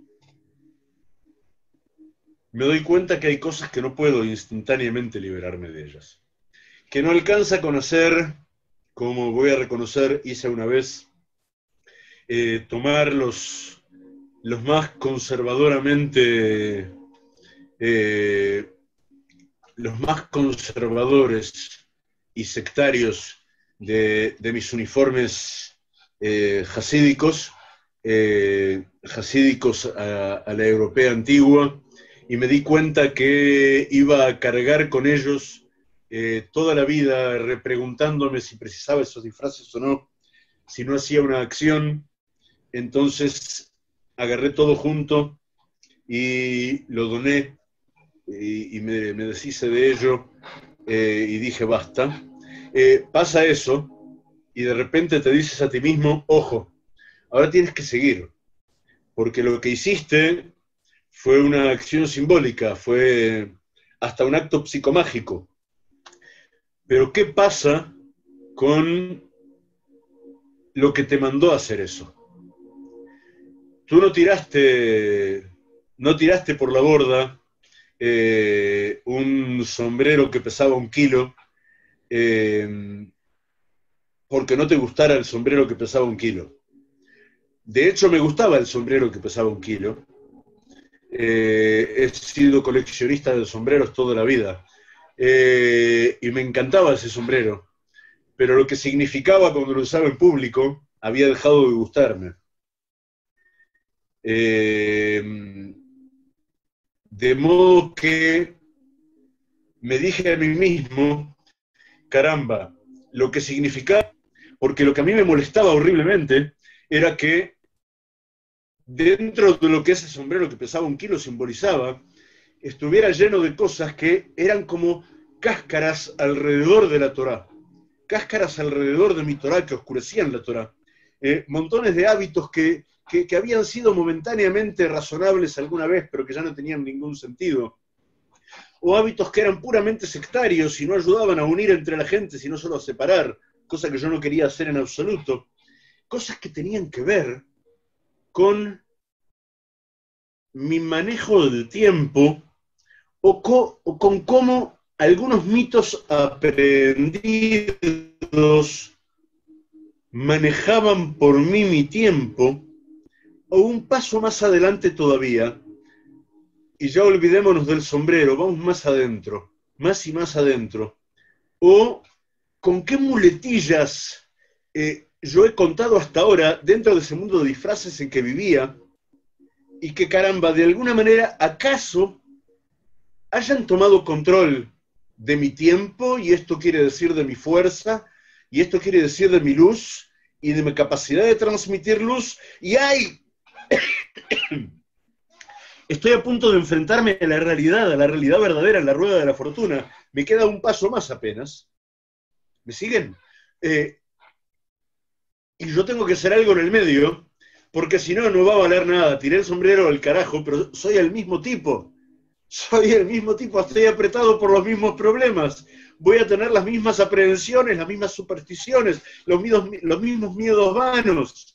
me doy cuenta que hay cosas que no puedo instantáneamente liberarme de ellas. Que no alcanza a conocer, como voy a reconocer, hice una vez, tomar los más conservadoramente, los más conservadores y sectarios de mis uniformes jasídicos, a la europea antigua, y me di cuenta que iba a cargar con ellos toda la vida, repreguntándome si precisaba esos disfraces o no, si no hacía una acción. Entonces agarré todo junto y lo doné, y me deshice de ello, y dije basta. Pasa eso y de repente te dices a ti mismo, ojo, ahora tienes que seguir, porque lo que hiciste fue una acción simbólica, fue hasta un acto psicomágico. Pero ¿qué pasa con lo que te mandó a hacer eso? Tú no tiraste por la borda un sombrero que pesaba 1 kilo, porque no te gustara el sombrero que pesaba 1 kilo. De hecho, me gustaba el sombrero que pesaba 1 kilo. He sido coleccionista de sombreros toda la vida, y me encantaba ese sombrero, pero lo que significaba cuando lo usaba en público había dejado de gustarme. De modo que me dije a mí mismo, caramba, lo que significaba, porque lo que a mí me molestaba horriblemente era que dentro de lo que ese sombrero que pesaba 1 kilo simbolizaba, estuviera lleno de cosas que eran como cáscaras alrededor de la Torá, cáscaras alrededor de mi Torá que oscurecían la Torá, montones de hábitos que habían sido momentáneamente razonables alguna vez, pero que ya no tenían ningún sentido, o hábitos que eran puramente sectarios y no ayudaban a unir entre la gente, sino solo a separar, cosa que yo no quería hacer en absoluto. Cosas que tenían que ver con mi manejo del tiempo o con cómo algunos mitos aprendidos manejaban por mí mi tiempo, o un paso más adelante todavía, y ya olvidémonos del sombrero, vamos más adentro, más y más adentro, o con qué muletillas yo he contado hasta ahora dentro de ese mundo de disfraces en que vivía, y que caramba, de alguna manera, acaso hayan tomado control de mi tiempo, y esto quiere decir de mi fuerza, y esto quiere decir de mi luz, y de mi capacidad de transmitir luz, y ¡ay! Estoy a punto de enfrentarme a la realidad verdadera, a la rueda de la fortuna. Me queda un paso más apenas. ¿Me siguen? Y yo tengo que hacer algo en el medio, porque si no, no va a valer nada. Tiré el sombrero al carajo, pero soy el mismo tipo. Soy el mismo tipo, estoy apretado por los mismos problemas. Voy a tener las mismas aprehensiones, las mismas supersticiones, los mismos miedos vanos.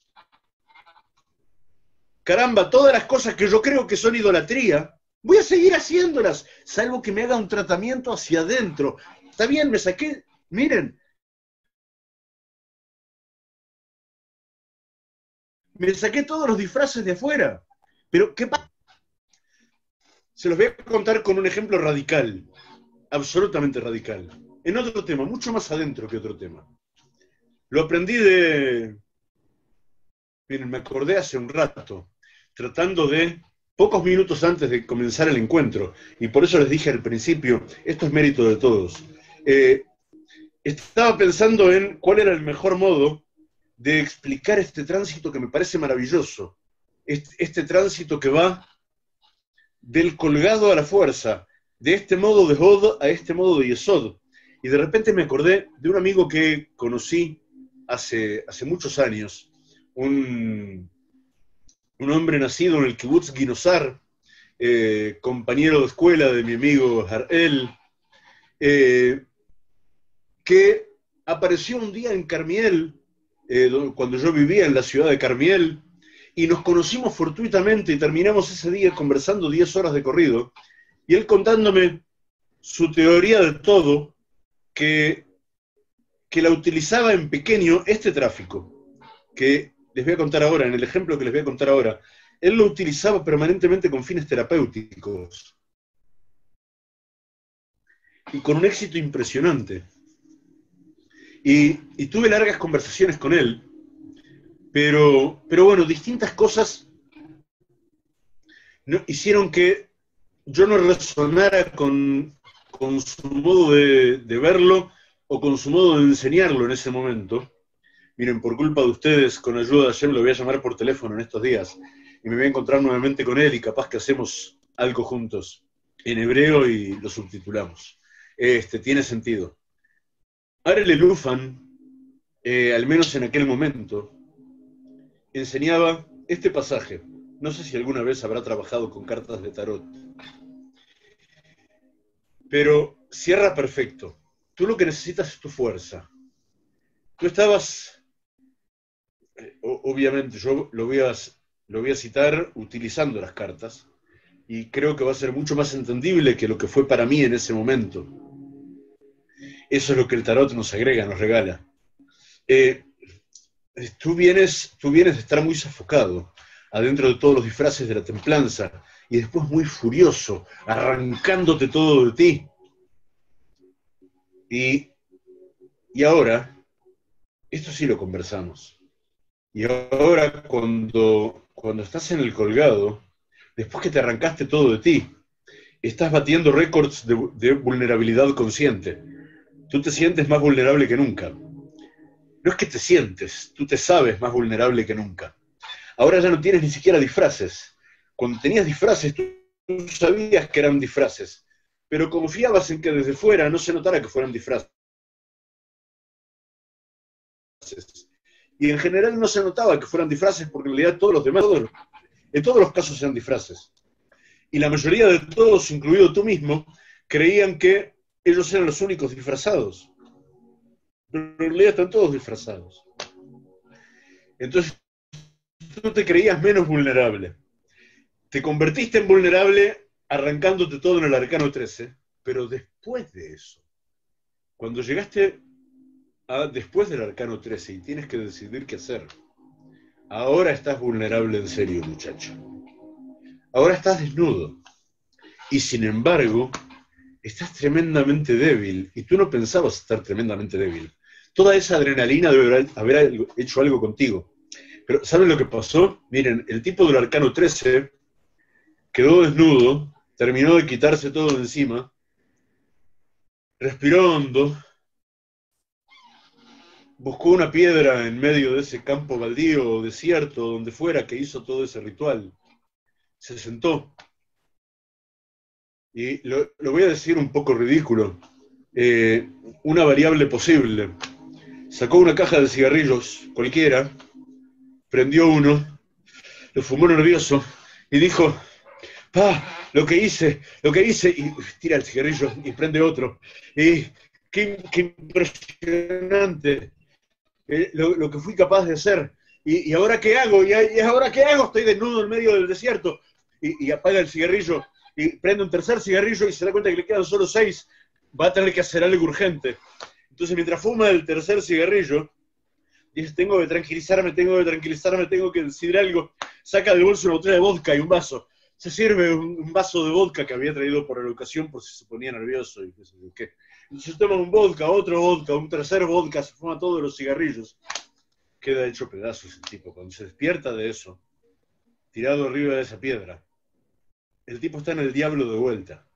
Caramba, todas las cosas que yo creo que son idolatría, voy a seguir haciéndolas, salvo que me haga un tratamiento hacia adentro. Está bien, me saqué, miren, me saqué todos los disfraces de afuera. Pero, ¿qué pasa? Se los voy a contar con un ejemplo radical, absolutamente radical. En otro tema, mucho más adentro que otro tema. Lo aprendí de... Miren, me acordé hace un rato, tratando de, pocos minutos antes de comenzar el encuentro, y por eso les dije al principio, esto es mérito de todos. Estaba pensando en cuál era el mejor modo de explicar este tránsito que me parece maravilloso. Este tránsito que va del colgado a la fuerza, de este modo de Hod a este modo de Yesod. Y de repente me acordé de un amigo que conocí hace muchos años, un hombre nacido en el Kibbutz Ginosar, compañero de escuela de mi amigo Harel, que apareció un día en Carmiel, cuando yo vivía en la ciudad de Carmiel, y nos conocimos fortuitamente y terminamos ese día conversando 10 horas de corrido, y él contándome su teoría de todo, que la utilizaba en pequeño este tráfico, que les voy a contar ahora, en el ejemplo que les voy a contar ahora, él lo utilizaba permanentemente con fines terapéuticos, y con un éxito impresionante. Y tuve largas conversaciones con él, pero bueno, distintas cosas hicieron que yo no resonara con su modo de verlo o con su modo de enseñarlo en ese momento. Miren, por culpa de ustedes, con ayuda de Hashem, lo voy a llamar por teléfono en estos días y me voy a encontrar nuevamente con él y capaz que hacemos algo juntos en hebreo y lo subtitulamos. Tiene sentido. Arele Lufan, al menos en aquel momento, enseñaba este pasaje. No sé si alguna vez habrá trabajado con cartas de tarot, pero cierra perfecto. Tú lo que necesitas es tu fuerza. Tú estabas, obviamente, yo lo voy a citar utilizando las cartas, y creo que va a ser mucho más entendible que lo que fue para mí en ese momento. Eso es lo que el tarot nos agrega, nos regala. Tú vienes de estar muy sofocado adentro de todos los disfraces de la templanza y después muy furioso, arrancándote todo de ti. Y ahora, esto sí lo conversamos. Y ahora cuando estás en el colgado, después que te arrancaste todo de ti, estás batiendo récords de vulnerabilidad consciente. Tú te sientes más vulnerable que nunca. No es que te sientes, tú te sabes más vulnerable que nunca. Ahora ya no tienes ni siquiera disfraces. Cuando tenías disfraces, tú sabías que eran disfraces, pero confiabas en que desde fuera no se notara que fueran disfraces. Y en general no se notaba que fueran disfraces porque en realidad todos los demás, en todos los casos eran disfraces. Y la mayoría de todos, incluido tú mismo, creían que ellos eran los únicos disfrazados. Pero en realidad están todos disfrazados. Entonces, tú te creías menos vulnerable. Te convertiste en vulnerable arrancándote todo en el Arcano 13, pero después de eso, cuando llegaste después del Arcano 13 y tienes que decidir qué hacer, ahora estás vulnerable en serio, muchacho. Ahora estás desnudo. Y sin embargo, estás tremendamente débil. Y tú no pensabas estar tremendamente débil. Toda esa adrenalina debe haber hecho algo contigo. Pero ¿saben lo que pasó? Miren, el tipo del Arcano 13 quedó desnudo, terminó de quitarse todo de encima, respiró hondo, buscó una piedra en medio de ese campo baldío o desierto, donde fuera que hizo todo ese ritual. Se sentó. Y lo voy a decir un poco ridículo. Una variable posible. Sacó una caja de cigarrillos, cualquiera, prendió uno, lo fumó nervioso y dijo, lo que hice, y tira el cigarrillo y prende otro. Y qué impresionante lo que fui capaz de hacer. ¿Y ahora qué hago? ¿Y ahora qué hago? Estoy desnudo en medio del desierto. Y apaga el cigarrillo y prende un tercer cigarrillo y se da cuenta que le quedan solo 6. Va a tener que hacer algo urgente. Entonces, mientras fuma el tercer cigarrillo, dice, tengo que tranquilizarme, tengo que decidir algo. Saca del bolso una botella de vodka y un vaso. Se sirve un vaso de vodka que había traído por la ocasión por si se ponía nervioso y qué sé yo qué. Entonces toma un vodka, otro vodka, un tercer vodka, se fuma todos los cigarrillos. Queda hecho pedazos el tipo. Cuando se despierta de eso, tirado arriba de esa piedra, el tipo está en el diablo de vuelta.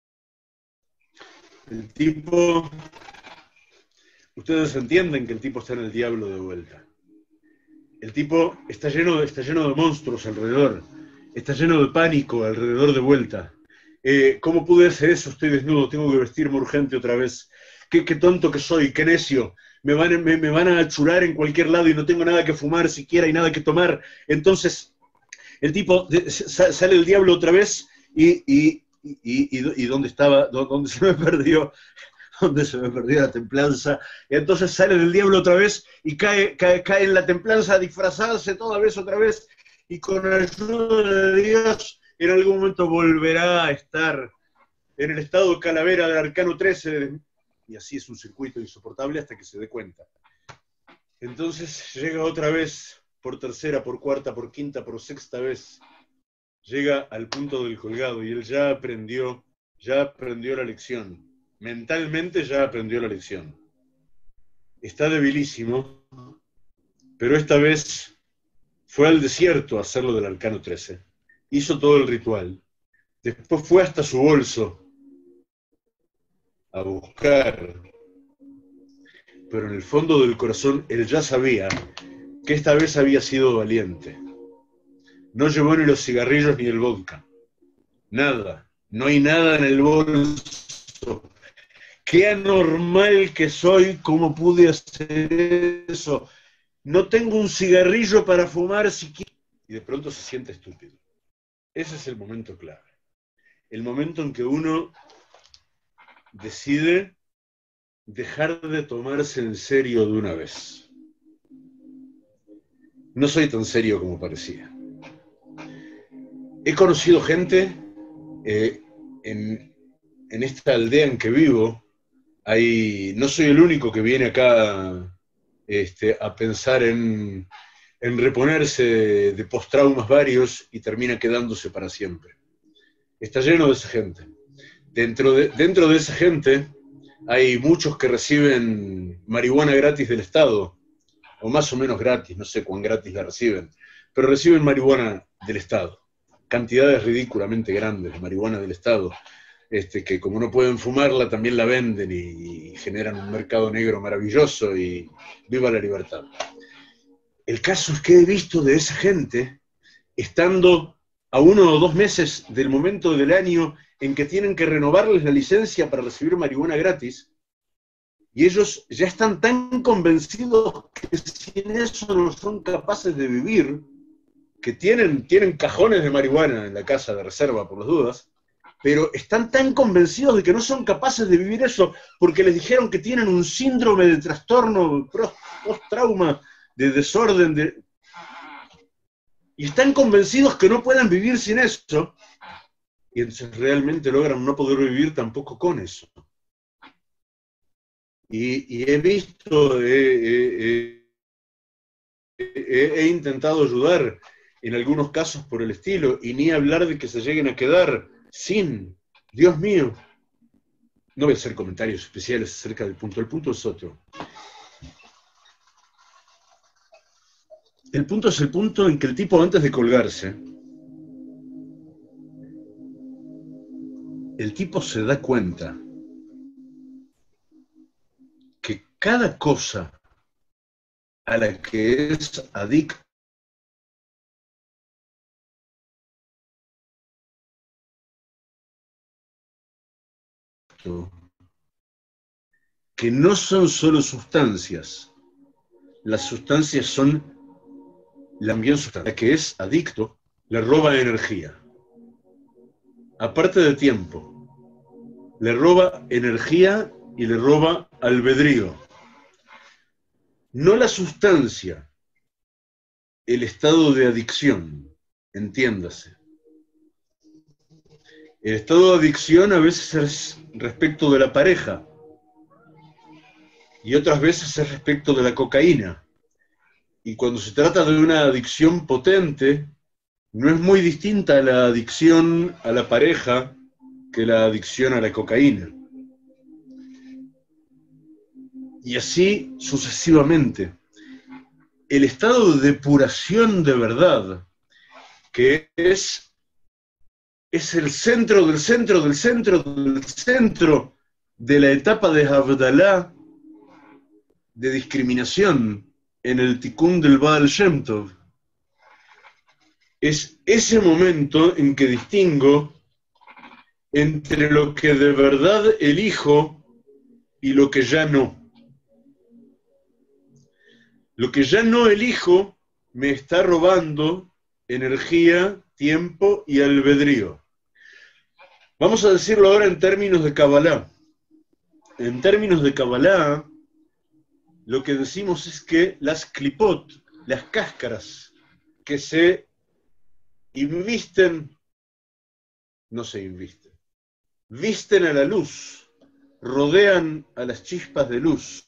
El tipo... Ustedes entienden que el tipo está en el diablo de vuelta. El tipo está lleno de monstruos alrededor. Está lleno de pánico alrededor de vuelta. ¿Cómo pude hacer eso? Estoy desnudo, tengo que vestirme urgente otra vez. Qué tonto que soy, qué necio. Me van a achurar en cualquier lado y no tengo nada que fumar siquiera y nada que tomar. Entonces, el tipo sale el diablo otra vez y ¿dónde estaba? ¿Dónde se me perdió? Donde se me perdió la templanza, y entonces sale del diablo otra vez y cae en la templanza a disfrazarse otra vez, y con ayuda de Dios en algún momento volverá a estar en el estado de calavera del Arcano 13, y así es un circuito insoportable hasta que se dé cuenta. Entonces llega otra vez, por tercera, por cuarta, por quinta, por sexta vez, llega al punto del colgado, y él ya aprendió la lección. Mentalmente ya aprendió la lección. Está debilísimo, pero esta vez fue al desierto a hacerlo del Arcano 13. Hizo todo el ritual. Después fue hasta su bolso a buscar. Pero en el fondo del corazón él ya sabía que esta vez había sido valiente. No llevó ni los cigarrillos ni el vodka. Nada. No hay nada en el bolso. Qué anormal que soy, ¿cómo pude hacer eso? No tengo un cigarrillo para fumar siquiera. Y de pronto se siente estúpido. Ese es el momento clave. El momento en que uno decide dejar de tomarse en serio de una vez. No soy tan serio como parecía. He conocido gente en esta aldea en que vivo. No soy el único que viene acá a pensar en reponerse de postraumas varios y termina quedándose para siempre. Está lleno de esa gente. Dentro de esa gente hay muchos que reciben marihuana gratis del Estado, o más o menos gratis, no sé cuán gratis la reciben, pero reciben marihuana del Estado. Cantidades ridículamente grandes de marihuana del Estado. Que como no pueden fumarla, también la venden y generan un mercado negro maravilloso y viva la libertad. El caso es que he visto de esa gente, estando a 1 o 2 meses del momento del año en que tienen que renovarles la licencia para recibir marihuana gratis, y ellos ya están tan convencidos que sin eso no son capaces de vivir, que tienen cajones de marihuana en la casa de reserva por las dudas, pero están tan convencidos de que no son capaces de vivir eso porque les dijeron que tienen un síndrome de trastorno post-trauma, de desorden, y están convencidos que no pueden vivir sin eso, y entonces realmente logran no poder vivir tampoco con eso. Y he visto, he intentado ayudar en algunos casos por el estilo, y ni hablar de que se lleguen a quedar sin, Dios mío. No voy a hacer comentarios especiales acerca del punto. El punto es otro. El punto es el punto en que el tipo, antes de colgarse, el tipo se da cuenta que cada cosa a la que es adicto que no son solo sustancias, las sustancias son la ambiente sustancia, que es adicto, le roba energía. Aparte de tiempo, le roba energía y le roba albedrío. No la sustancia, el estado de adicción, entiéndase. El estado de adicción a veces es respecto de la pareja y otras veces es respecto de la cocaína. Y cuando se trata de una adicción potente, no es muy distinta a la adicción a la pareja que la adicción a la cocaína. Y así sucesivamente. El estado de depuración de verdad, que es el centro del centro del centro del centro de la etapa de Havdalah, de discriminación en el Tikkun del Baal Shem Tov. Es ese momento en que distingo entre lo que de verdad elijo y lo que ya no. Lo que ya no elijo me está robando energía, tiempo y albedrío. Vamos a decirlo ahora en términos de Kabbalah. En términos de Kabbalah, lo que decimos es que las klipot, las cáscaras que se invisten, no se invisten, visten a la luz, rodean a las chispas de luz,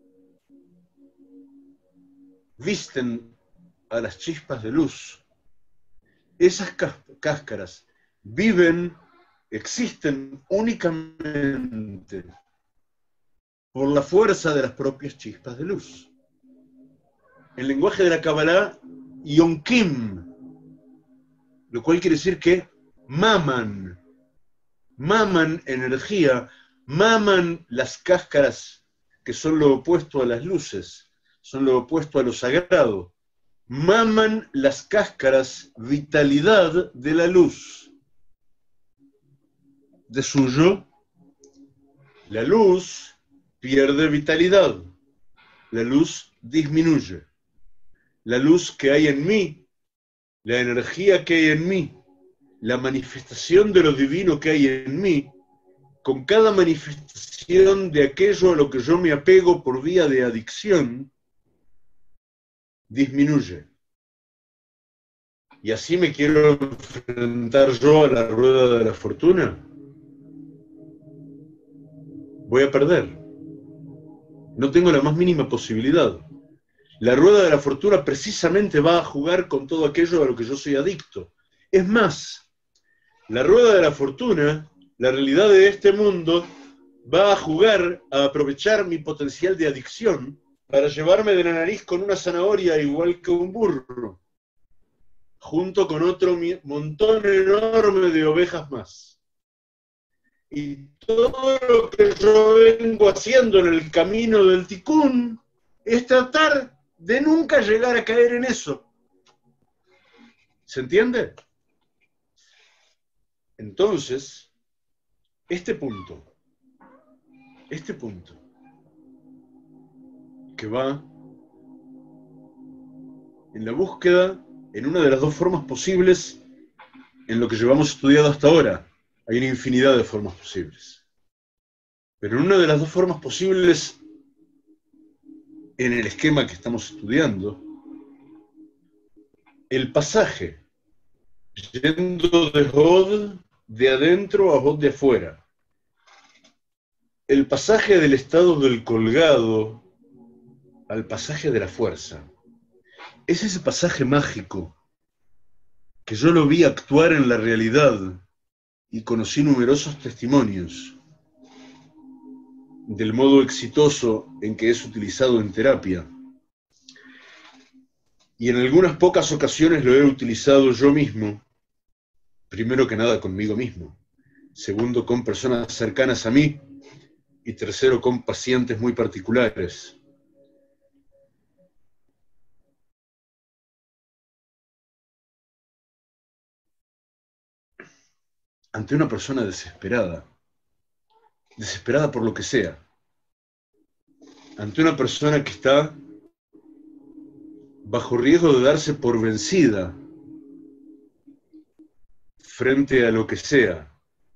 visten a las chispas de luz. Esas cáscaras viven, existen únicamente por la fuerza de las propias chispas de luz. En lenguaje de la Kabbalah, yonkim, lo cual quiere decir que maman energía, maman las cáscaras que son lo opuesto a las luces, son lo opuesto a lo sagrado, maman las cáscaras vitalidad de la luz, de su yo. La luz pierde vitalidad, la luz disminuye, la luz que hay en mí, la energía que hay en mí, la manifestación de lo divino que hay en mí, con cada manifestación de aquello a lo que yo me apego por vía de adicción, disminuye. Y así me quiero enfrentar yo a la rueda de la fortuna. Voy a perder. No tengo la más mínima posibilidad. La rueda de la fortuna precisamente va a jugar con todo aquello a lo que yo soy adicto. Es más, la rueda de la fortuna, la realidad de este mundo, va a jugar a aprovechar mi potencial de adicción para llevarme de la nariz con una zanahoria igual que un burro, junto con otro montón enorme de ovejas más. Y todo lo que yo vengo haciendo en el camino del Tikkun es tratar de nunca llegar a caer en eso. ¿Se entiende? Entonces, este punto, que va en la búsqueda, en una de las dos formas posibles en lo que llevamos estudiado hasta ahora, Hay una infinidad de formas posibles. Pero en una de las dos formas posibles, en el esquema que estamos estudiando, el pasaje yendo de Hod de adentro a Hod de afuera, el pasaje del estado del colgado al pasaje de la fuerza, es ese pasaje mágico que yo lo vi actuar en la realidad y conocí numerosos testimonios del modo exitoso en que es utilizado en terapia. Y en algunas pocas ocasiones lo he utilizado yo mismo, primero que nada conmigo mismo, segundo con personas cercanas a mí, y tercero con pacientes muy particulares. Ante una persona desesperada, desesperada por lo que sea, ante una persona que está bajo riesgo de darse por vencida frente a lo que sea,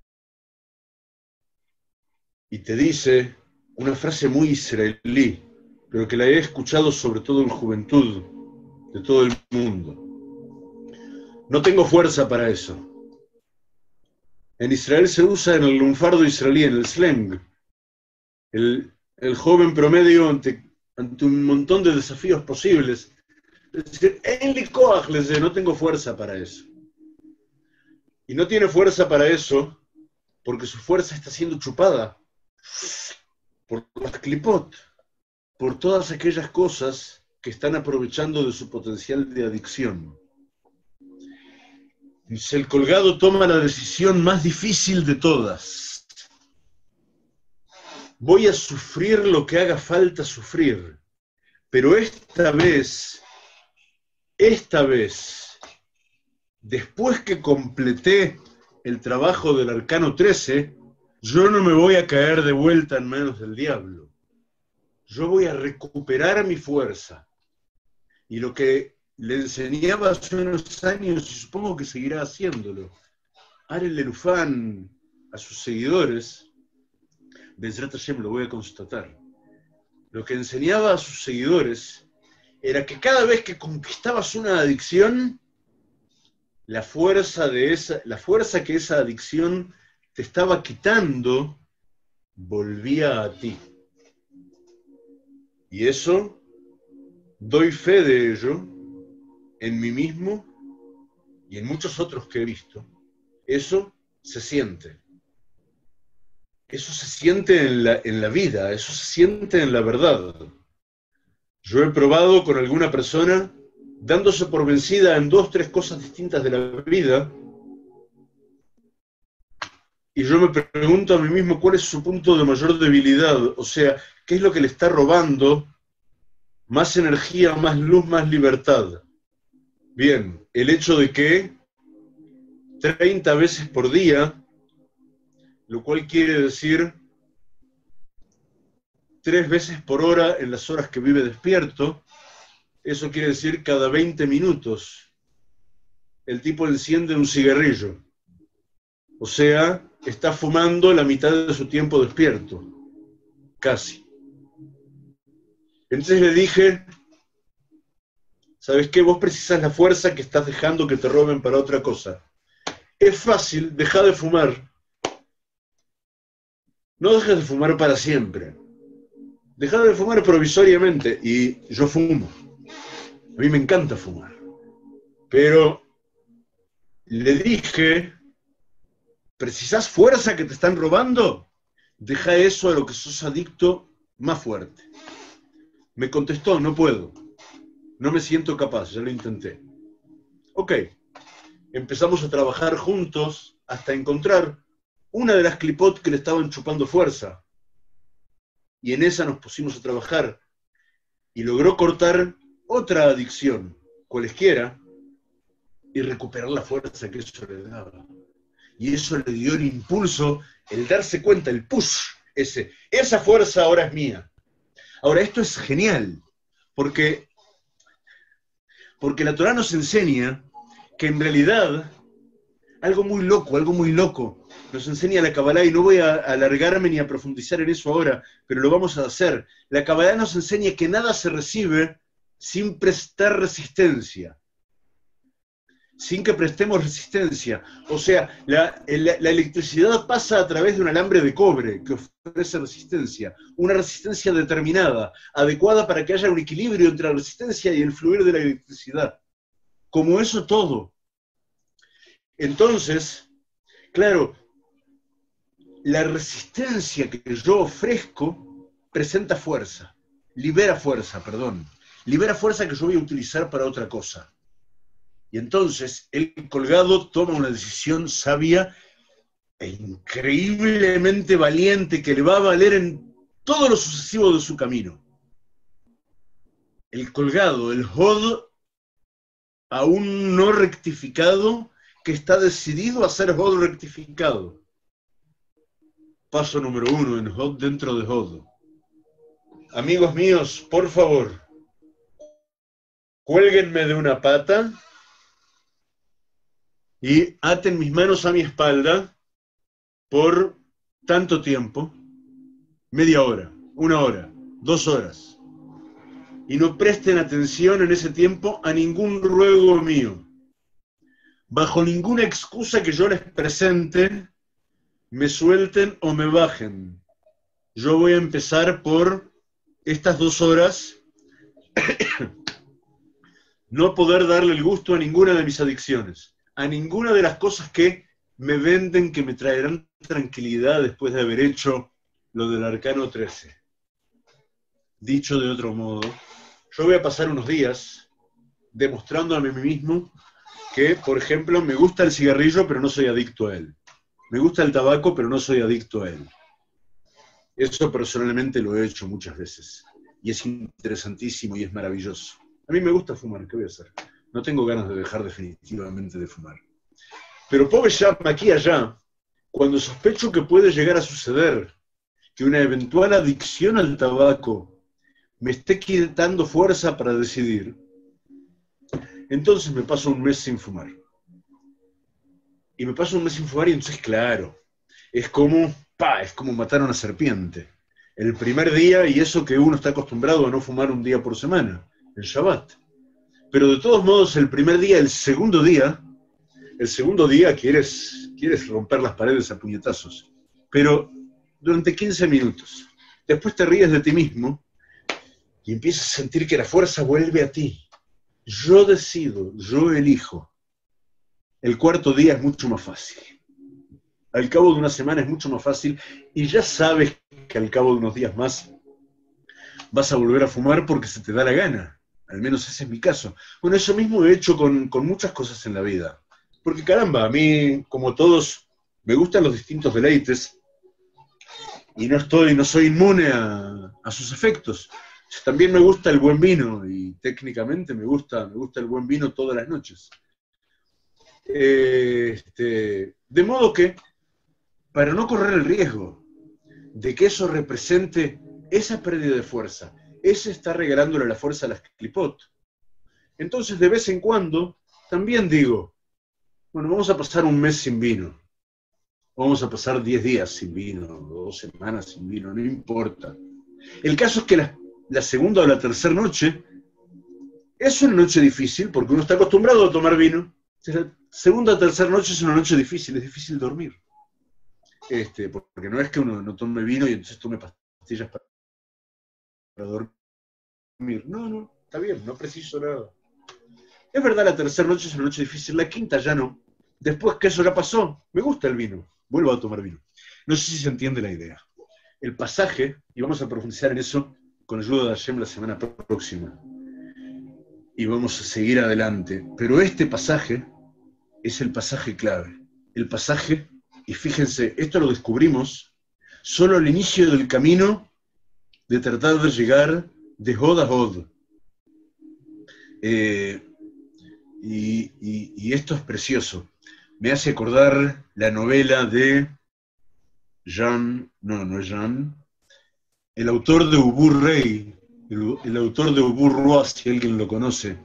y te dice una frase muy israelí, pero que la he escuchado sobre todo en juventud de todo el mundo: no tengo fuerza para eso. En Israel se usa en el lunfardo israelí, en el slang, el joven promedio ante un montón de desafíos posibles, es decir, en Likoach, les dice, no tengo fuerza para eso. Y no tiene fuerza para eso porque su fuerza está siendo chupada por las clipot, por todas aquellas cosas que están aprovechando de su potencial de adicción. El colgado toma la decisión más difícil de todas. Voy a sufrir lo que haga falta sufrir, pero esta vez, después que completé el trabajo del Arcano 13, yo no me voy a caer de vuelta en manos del diablo. Yo voy a recuperar mi fuerza. Y lo que le enseñaba hace unos años, y supongo que seguirá haciéndolo, Ariel Lerufán a sus seguidores, Bezrat Hashem, lo voy a constatar, lo que enseñaba a sus seguidores era que cada vez que conquistabas una adicción, la fuerza que esa adicción te estaba quitando volvía a ti. Y eso, doy fe de ello, en mí mismo y en muchos otros que he visto. Eso se siente. Eso se siente en la vida, eso se siente en la verdad. Yo he probado con alguna persona dándose por vencida en 2, 3 cosas distintas de la vida, y yo me pregunto a mí mismo cuál es su punto de mayor debilidad, o sea, qué es lo que le está robando más energía, más luz, más libertad. Bien, el hecho de que 30 veces por día, lo cual quiere decir 3 veces por hora en las horas que vive despierto, eso quiere decir cada 20 minutos el tipo enciende un cigarrillo. O sea, está fumando la mitad de su tiempo despierto. Casi. Entonces le dije, ¿sabes qué? Vos precisás la fuerza que estás dejando que te roben para otra cosa. Es fácil, deja de fumar. No dejes de fumar para siempre. Deja de fumar provisoriamente. Y yo fumo. A mí me encanta fumar. Pero le dije, ¿precisás fuerza que te están robando? Deja eso a lo que sos adicto más fuerte. Me contestó, no puedo. No me siento capaz, ya lo intenté. Ok. Empezamos a trabajar juntos hasta encontrar una de las clipot que le estaban chupando fuerza. Y en esa nos pusimos a trabajar. Y logró cortar otra adicción, cualesquiera, y recuperar la fuerza que eso le daba. Y eso le dio el impulso, el darse cuenta, el push, esa fuerza ahora es mía. Ahora, esto es genial, porque la Torá nos enseña que en realidad, algo muy loco, nos enseña la Kabbalah, y no voy a alargarme ni a profundizar en eso ahora, pero lo vamos a hacer. La Kabbalah nos enseña que nada se recibe sin prestar resistencia, sin que prestemos resistencia. O sea, la electricidad pasa a través de un alambre de cobre que ofrece resistencia, una resistencia determinada, adecuada para que haya un equilibrio entre la resistencia y el fluir de la electricidad. Como eso todo. Entonces, claro, la resistencia que yo ofrezco presenta fuerza, libera fuerza que yo voy a utilizar para otra cosa. Y entonces el colgado toma una decisión sabia e increíblemente valiente que le va a valer en todo lo sucesivo de su camino. El colgado, el Hod aún no rectificado, que está decidido a ser Hod rectificado. Paso número 1 en Hod dentro de Hod. Amigos míos, por favor, cuélguenme de una pata y aten mis manos a mi espalda por tanto tiempo, media hora, 1 hora, 2 horas, y no presten atención en ese tiempo a ningún ruego mío. Bajo ninguna excusa que yo les presente, me suelten o me bajen. Yo voy a empezar por estas 2 horas no poder darle el gusto a ninguna de mis adicciones, a ninguna de las cosas que me venden que me traerán tranquilidad después de haber hecho lo del Arcano 13. Dicho de otro modo, yo voy a pasar unos días demostrándome a mí mismo que, por ejemplo, me gusta el cigarrillo, pero no soy adicto a él. Me gusta el tabaco, pero no soy adicto a él. Eso personalmente lo he hecho muchas veces. Y es interesantísimo y es maravilloso. A mí me gusta fumar, ¿qué voy a hacer? No tengo ganas de dejar definitivamente de fumar. Pero pobre ya, aquí y allá, cuando sospecho que puede llegar a suceder que una eventual adicción al tabaco me esté quitando fuerza para decidir, entonces me paso un mes sin fumar. Y me paso un mes sin fumar y entonces, claro, es como matar a una serpiente. El primer día, y eso que uno está acostumbrado a no fumar un día por semana, el Shabbat. Pero de todos modos, el primer día, el segundo día quieres romper las paredes a puñetazos. Pero durante 15 minutos. Después te ríes de ti mismo y empiezas a sentir que la fuerza vuelve a ti. Yo decido, yo elijo. El cuarto día es mucho más fácil. Al cabo de una semana es mucho más fácil y ya sabes que al cabo de unos días más vas a volver a fumar porque se te da la gana. Al menos ese es mi caso. Bueno, eso mismo he hecho con muchas cosas en la vida. Porque caramba, a mí, como todos, me gustan los distintos deleites y no soy inmune a sus efectos. También me gusta el buen vino y técnicamente me gusta el buen vino todas las noches. De modo que, para no correr el riesgo de que eso represente esa pérdida de fuerza, ese está regalándole la fuerza a las clipot. Entonces, de vez en cuando, también digo, bueno, vamos a pasar un mes sin vino, vamos a pasar 10 días sin vino, 2 semanas sin vino, no importa. El caso es que la segunda o la tercera noche es una noche difícil, porque uno está acostumbrado a tomar vino. La segunda o tercera noche es una noche difícil, es difícil dormir. Porque no es que uno no tome vino y entonces tome pastillas para dormir. No, está bien, no preciso nada. Es verdad, la tercera noche es una noche difícil, la quinta ya no. Después que eso ya pasó, me gusta el vino, vuelvo a tomar vino. No sé si se entiende la idea. El pasaje, y vamos a profundizar en eso con ayuda de Hashem la semana próxima, y vamos a seguir adelante, pero este pasaje es el pasaje clave. El pasaje, y fíjense, esto lo descubrimos solo al inicio del camino de tratar de llegar de Hod a Hod. Y esto es precioso. Me hace acordar la novela de no es Jean, el autor de Ubur Rey, el autor de Ubur Roi, si alguien lo conoce,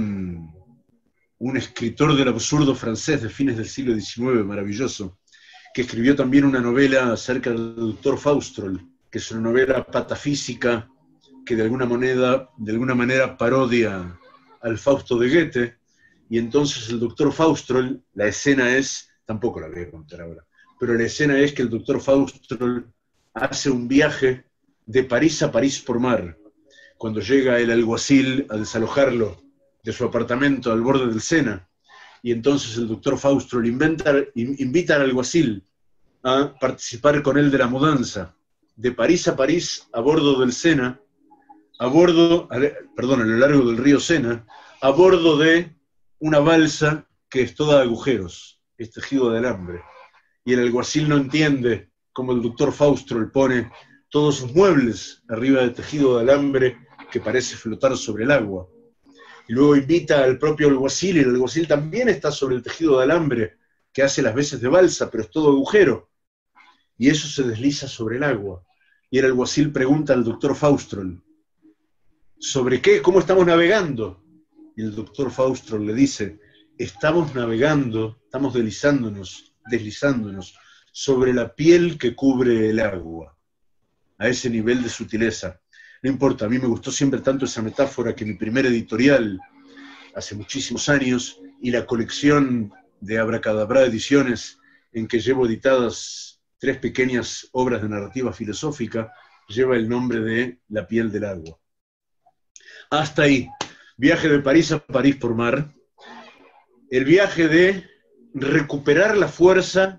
un escritor del absurdo francés de fines del siglo XIX, maravilloso, que escribió también una novela acerca del doctor Faustrol, que es una novela patafísica que de alguna manera parodia al Fausto de Goethe, y entonces el doctor Faustrol, la escena es, tampoco la voy a contar ahora, pero la escena es que el doctor Faustrol hace un viaje de París a París por mar. Cuando llega el alguacil a desalojarlo de su apartamento al borde del Sena, y entonces el doctor Faustrol invita al alguacil a participar con él de la mudanza de París a París a bordo del Sena, a lo largo del río Sena, a bordo de una balsa que es toda agujeros, es tejido de alambre. Y el alguacil no entiende cómo el doctor Faustrol pone todos sus muebles arriba de tejido de alambre que parece flotar sobre el agua. Y luego invita al propio alguacil, y el alguacil también está sobre el tejido de alambre que hace las veces de balsa, pero es todo agujero. Y eso se desliza sobre el agua. Y el alguacil pregunta al doctor Faustrol, ¿sobre qué? ¿Cómo estamos navegando? Y el doctor Faustrol le dice, estamos navegando, estamos deslizándonos sobre la piel que cubre el agua. A ese nivel de sutileza. No importa, a mí me gustó siempre tanto esa metáfora que mi primer editorial, hace muchísimos años, y la colección de Abracadabra Ediciones, en que llevo editadas 3 pequeñas obras de narrativa filosófica, lleva el nombre de La piel del agua. Hasta ahí, viaje de París a París por mar, el viaje de recuperar la fuerza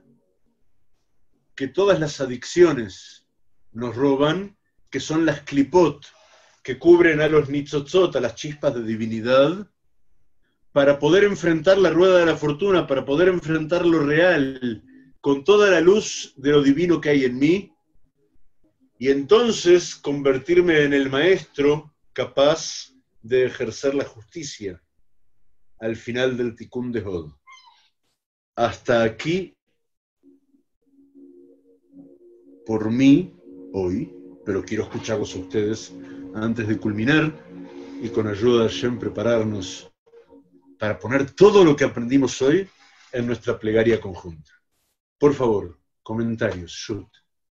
que todas las adicciones nos roban, que son las clipot, que cubren a los nitzotzot, a las chispas de divinidad, para poder enfrentar la rueda de la fortuna, para poder enfrentar lo real, con toda la luz de lo divino que hay en mí, y entonces convertirme en el maestro capaz de ejercer la justicia al final del Tikkun de Hod. Hasta aquí, por mí, hoy, pero quiero escucharlos a ustedes antes de culminar y con ayuda de Hashem prepararnos para poner todo lo que aprendimos hoy en nuestra plegaria conjunta. Por favor, comentarios, shoot.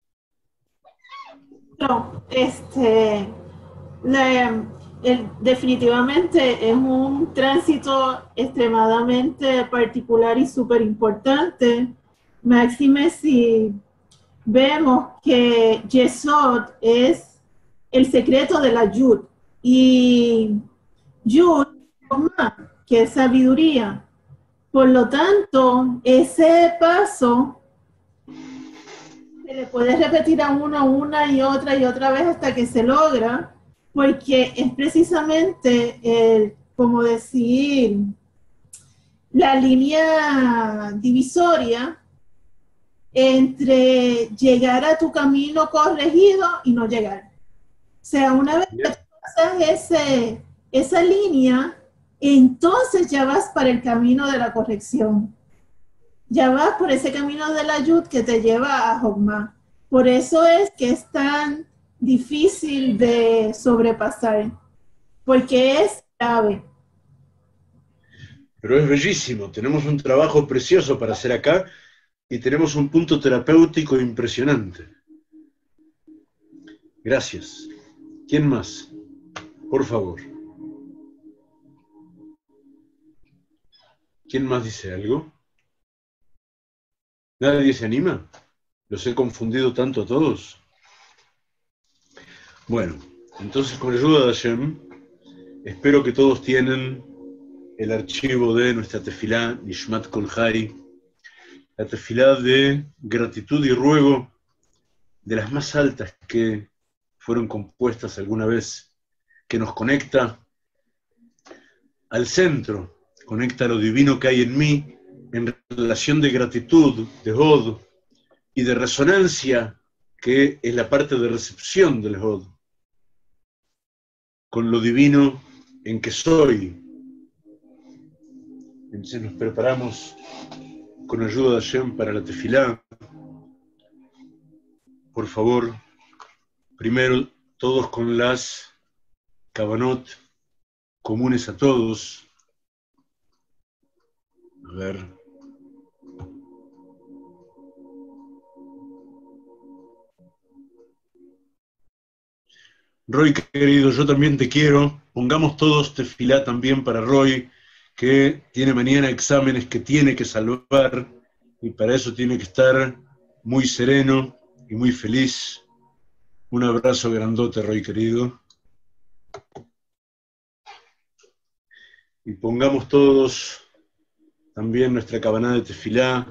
No, definitivamente es un tránsito extremadamente particular y súper importante. Máxime si vemos que Yesod es el secreto de la Yud, y Yud, que es sabiduría. Por lo tanto, ese paso se le puede repetir a uno una y otra vez hasta que se logra, porque es precisamente como decir, la línea divisoria entre llegar a tu camino corregido y no llegar. O sea, una vez que tú pasas esa línea, entonces ya vas para el camino de la corrección. Ya vas por ese camino de la Yud que te lleva a Jogma. Por eso es que es tan difícil de sobrepasar, porque es clave. Pero es bellísimo, tenemos un trabajo precioso para hacer acá y tenemos un punto terapéutico impresionante. Gracias. ¿Quién más? Por favor. ¿Quién más dice algo? ¿Nadie se anima? ¿Los he confundido tanto a todos? Bueno, entonces con ayuda de Hashem, espero que todos tienen el archivo de nuestra tefilá Nishmat Kol Chai, la tefilá de gratitud y ruego de las más altas que fueron compuestas alguna vez, que nos conecta al centro, conecta lo divino que hay en mí, en relación de gratitud, de Hod, y de resonancia, que es la parte de recepción del Hod, con lo divino en que soy. Entonces nos preparamos con ayuda de Hashem para la tefilá. Por favor, primero todos con las kavanot comunes a todos. A ver. Roy, querido, yo también te quiero. Pongamos todos tefilá también para Roy, que tiene mañana exámenes que tiene que salvar, y para eso tiene que estar muy sereno y muy feliz. Un abrazo grandote, Roy, querido. Y pongamos todos también nuestra cabaná de tefilá.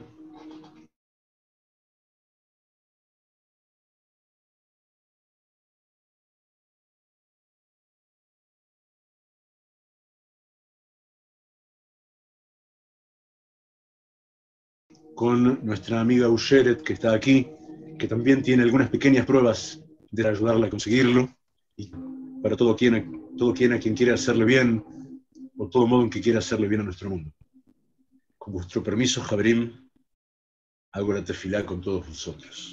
Con nuestra amiga Usheret, que está aquí, que también tiene algunas pequeñas pruebas de ayudarla a conseguirlo, y para todo quien a quien quiera hacerle bien, o todo modo en que quiera hacerle bien a nuestro mundo. Con vuestro permiso, Jabrim, hago la tefilá con todos vosotros.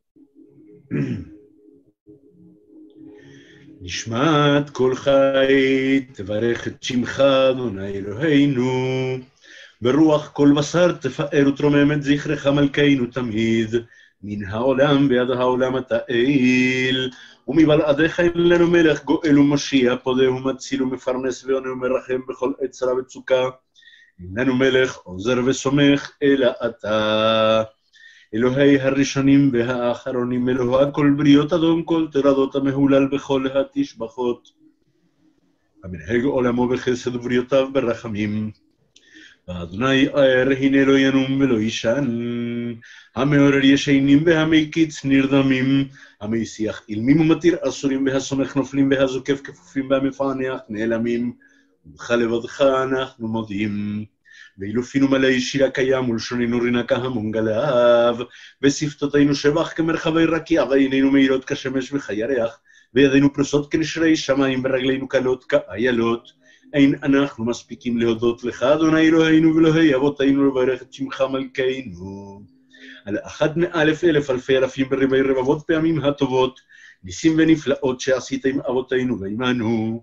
נשמת כל חי, תברך את שמך, אדוני אלוהינו. ברוח כל בשר תפאר ותרומם את זכרך מלכנו תמיד. מן העולם ועד העולם אתה אל. ומבלעדיך אין לנו מלך גואל ומשיח, פודה ומציל ומפרנס ועונה ומרחם בכל עת צרה וצוקה. אין לנו מלך עוזר וסומך, אלא אתה. אלוהי הראשונים והאחרונים, אלוה כל בריות אדום כל תרדות המהולל בכל התשבחות. המנהג עולמו בחסד ובריותיו ברחמים. ואדוני ער, הנה לא ינום ולא יישן. המעורר ישנים והמקיץ נרדמים. המשיח אילמים ומתיר אסורים והסומך נופלים והזוקף כפופים והמפענח נעלמים. ובך לבדך אנחנו מודים. ואילופינו מלאי שירה קיים ולשוננו רינקה המון גליו, ושפתותינו שבח כמרחבי רקיע, ועינינו מאירות כשמש וכירח, וידינו פרוסות כנשרי שמיים ורגלינו קלות כאיילות. אין אנחנו מספיקים להודות לך, אדוני אלוהינו ואלוהי אבותינו, לברך את שמך מלכנו. על אחד מאלף אלף אלפי אלפים בריבי רבבות פעמים הטובות, ניסים ונפלאות שעשית עם אבותינו ועמנו.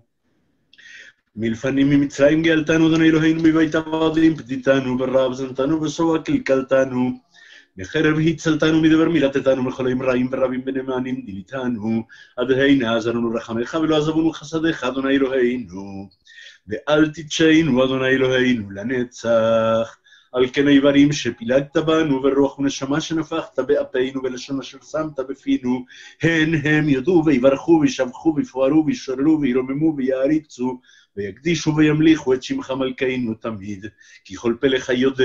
מלפנים ממצרים גאלתנו, אדוני אלוהינו, מבית עבדים פדיתנו, ברעב זנתנו, בשובע קלקלתנו. מחרב הצלתנו, מדבר מילתתנו, מחולאים רעים ורבים בנמענים דיליתנו. אדוני עזרנו רחמך ולא עזבנו חסדיך, אדוני אלוהינו. ואל תתשענו, אדוני אלוהינו, לנצח. על כן האיברים שפילגת בנו, ורוח ונשמה שנפחת באפינו, ולשון אשר שמת בפינו, הן הם יודו ויברכו וישבחו ויפוארו וישוררו וירוממו ויעריצו, ויקדישו וימליכו את שמך מלכנו תמיד, כי כל פה לך יודע,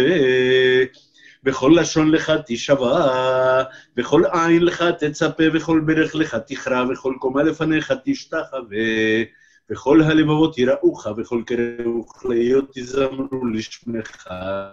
בכל לשון לך תשבע, בכל עין לך תצפה, וכל ברך לך תכרע, וכל קומה לפניך תשתחווה, וכל הלבבות יראוך, וכל קרב וכליות תזמרו לשמך.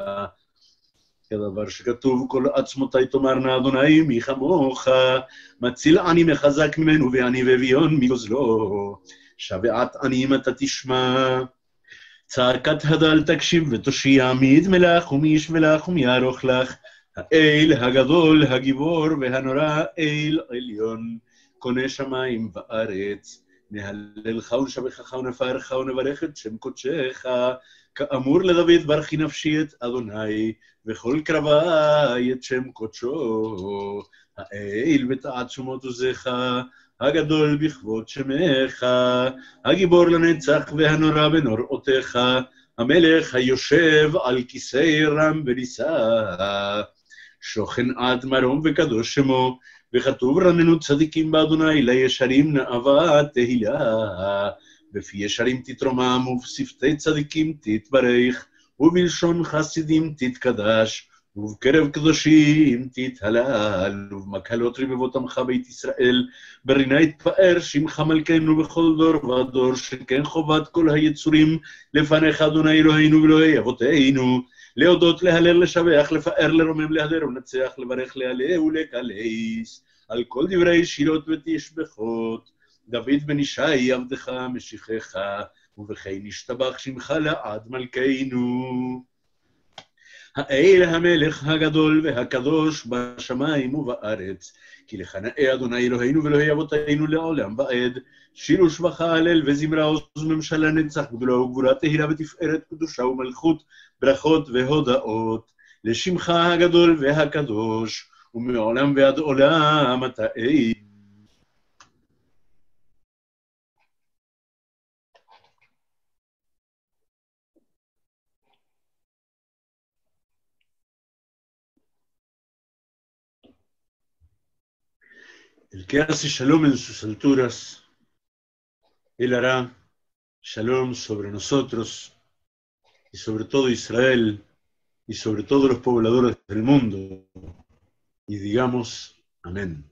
כדבר שכתוב, כל עצמותי תאמרנה, אדוני מי כמוך, מציל עני מחזק ממנו, ועני ואביון מגוזלו. שבעת עניים אתה תשמע, צעקת הדל תקשיב ותושיע, מי ידמה ומי ישווה לך ומי יערוך לך, האל הגדול, הגיבור והנורא, אל עליון, קונה שמיים וארץ, נהללך ונשבחך ונפארך ונברך את שם קודשך, כאמור לדוד ברכי נפשי את אדוני, וכל קרבי את שם קודשו, האל בתעצומות עוזך, הגדול בכבוד שמך, הגיבור לנצח והנורא בנוראותיך, המלך היושב על כיסא רם ונישא, שוכן עד מרום וקדוש שמו, וכתוב רננו צדיקים באדוני, לישרים נאווה תהילה, בפי ישרים תתרומם, ובשפתי צדיקים תתברך, ובלשון חסידים תתקדש, ובקרב קדושים תתהלל, ובמקהלות רבבות עמך בית ישראל, ברינה יתפאר שמך מלכנו בכל דור ודור, שכן חובת כל היצורים לפניך אדוני אלוהינו ואלוהי אבותינו, להודות, להלל, לשבח, לפאר, לרומם, להדר ולנצח, לברך, להלל ולקלס, על כל דברי שילות ותשבחות, דוד בן ישי עבדך משיחך, ובכן נשתבח שמך לעד מלכנו. האל המלך הגדול והקדוש בשמיים ובארץ, כי לך נאה אדוני אלוהינו ואלוהי אבותינו לעולם ועד, שיר ושבחה הלל וזמרה עוז ממשלה נצח גדולה וגבורה תהילה ותפארת קדושה ומלכות, ברכות והודאות, לשמך הגדול והקדוש, ומעולם ועד עולם אתה אל. El que hace shalom en sus alturas, él hará shalom sobre nosotros y sobre todo Israel y sobre todos los pobladores del mundo. Y digamos, amén.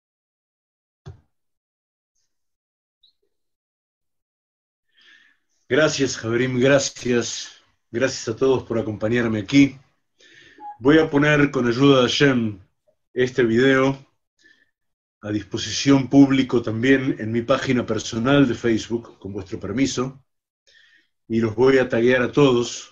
Gracias, Javerim, gracias. Gracias a todos por acompañarme aquí. Voy a poner con ayuda de Hashem este video a disposición público también en mi página personal de Facebook, con vuestro permiso, y los voy a taguear a todos.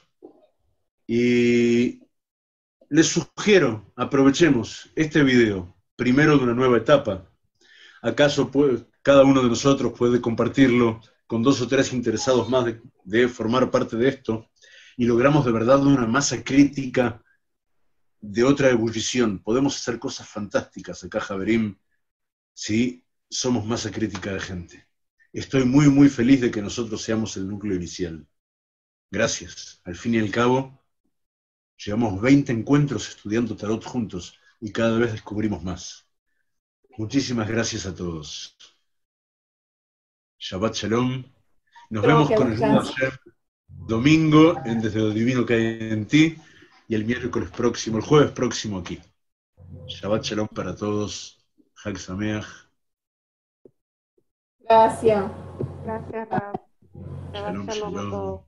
Y les sugiero, aprovechemos este video, primero de una nueva etapa. ¿Acaso cada uno de nosotros puede compartirlo con 2 o 3 interesados más de formar parte de esto? Y logramos de verdad una masa crítica de otra ebullición. Podemos hacer cosas fantásticas acá, Javerim, si somos masa crítica de gente. Estoy muy, muy feliz de que nosotros seamos el núcleo inicial. Gracias. Al fin y al cabo, llevamos 20 encuentros estudiando tarot juntos y cada vez descubrimos más. Muchísimas gracias a todos. Shabbat Shalom. Nos vemos con el domingo en Desde lo Divino que hay en ti y el miércoles próximo, el jueves próximo aquí. Shabbat Shalom para todos. Hag Sameach. Gracias. Gracias, Rab. Shalom, shalom.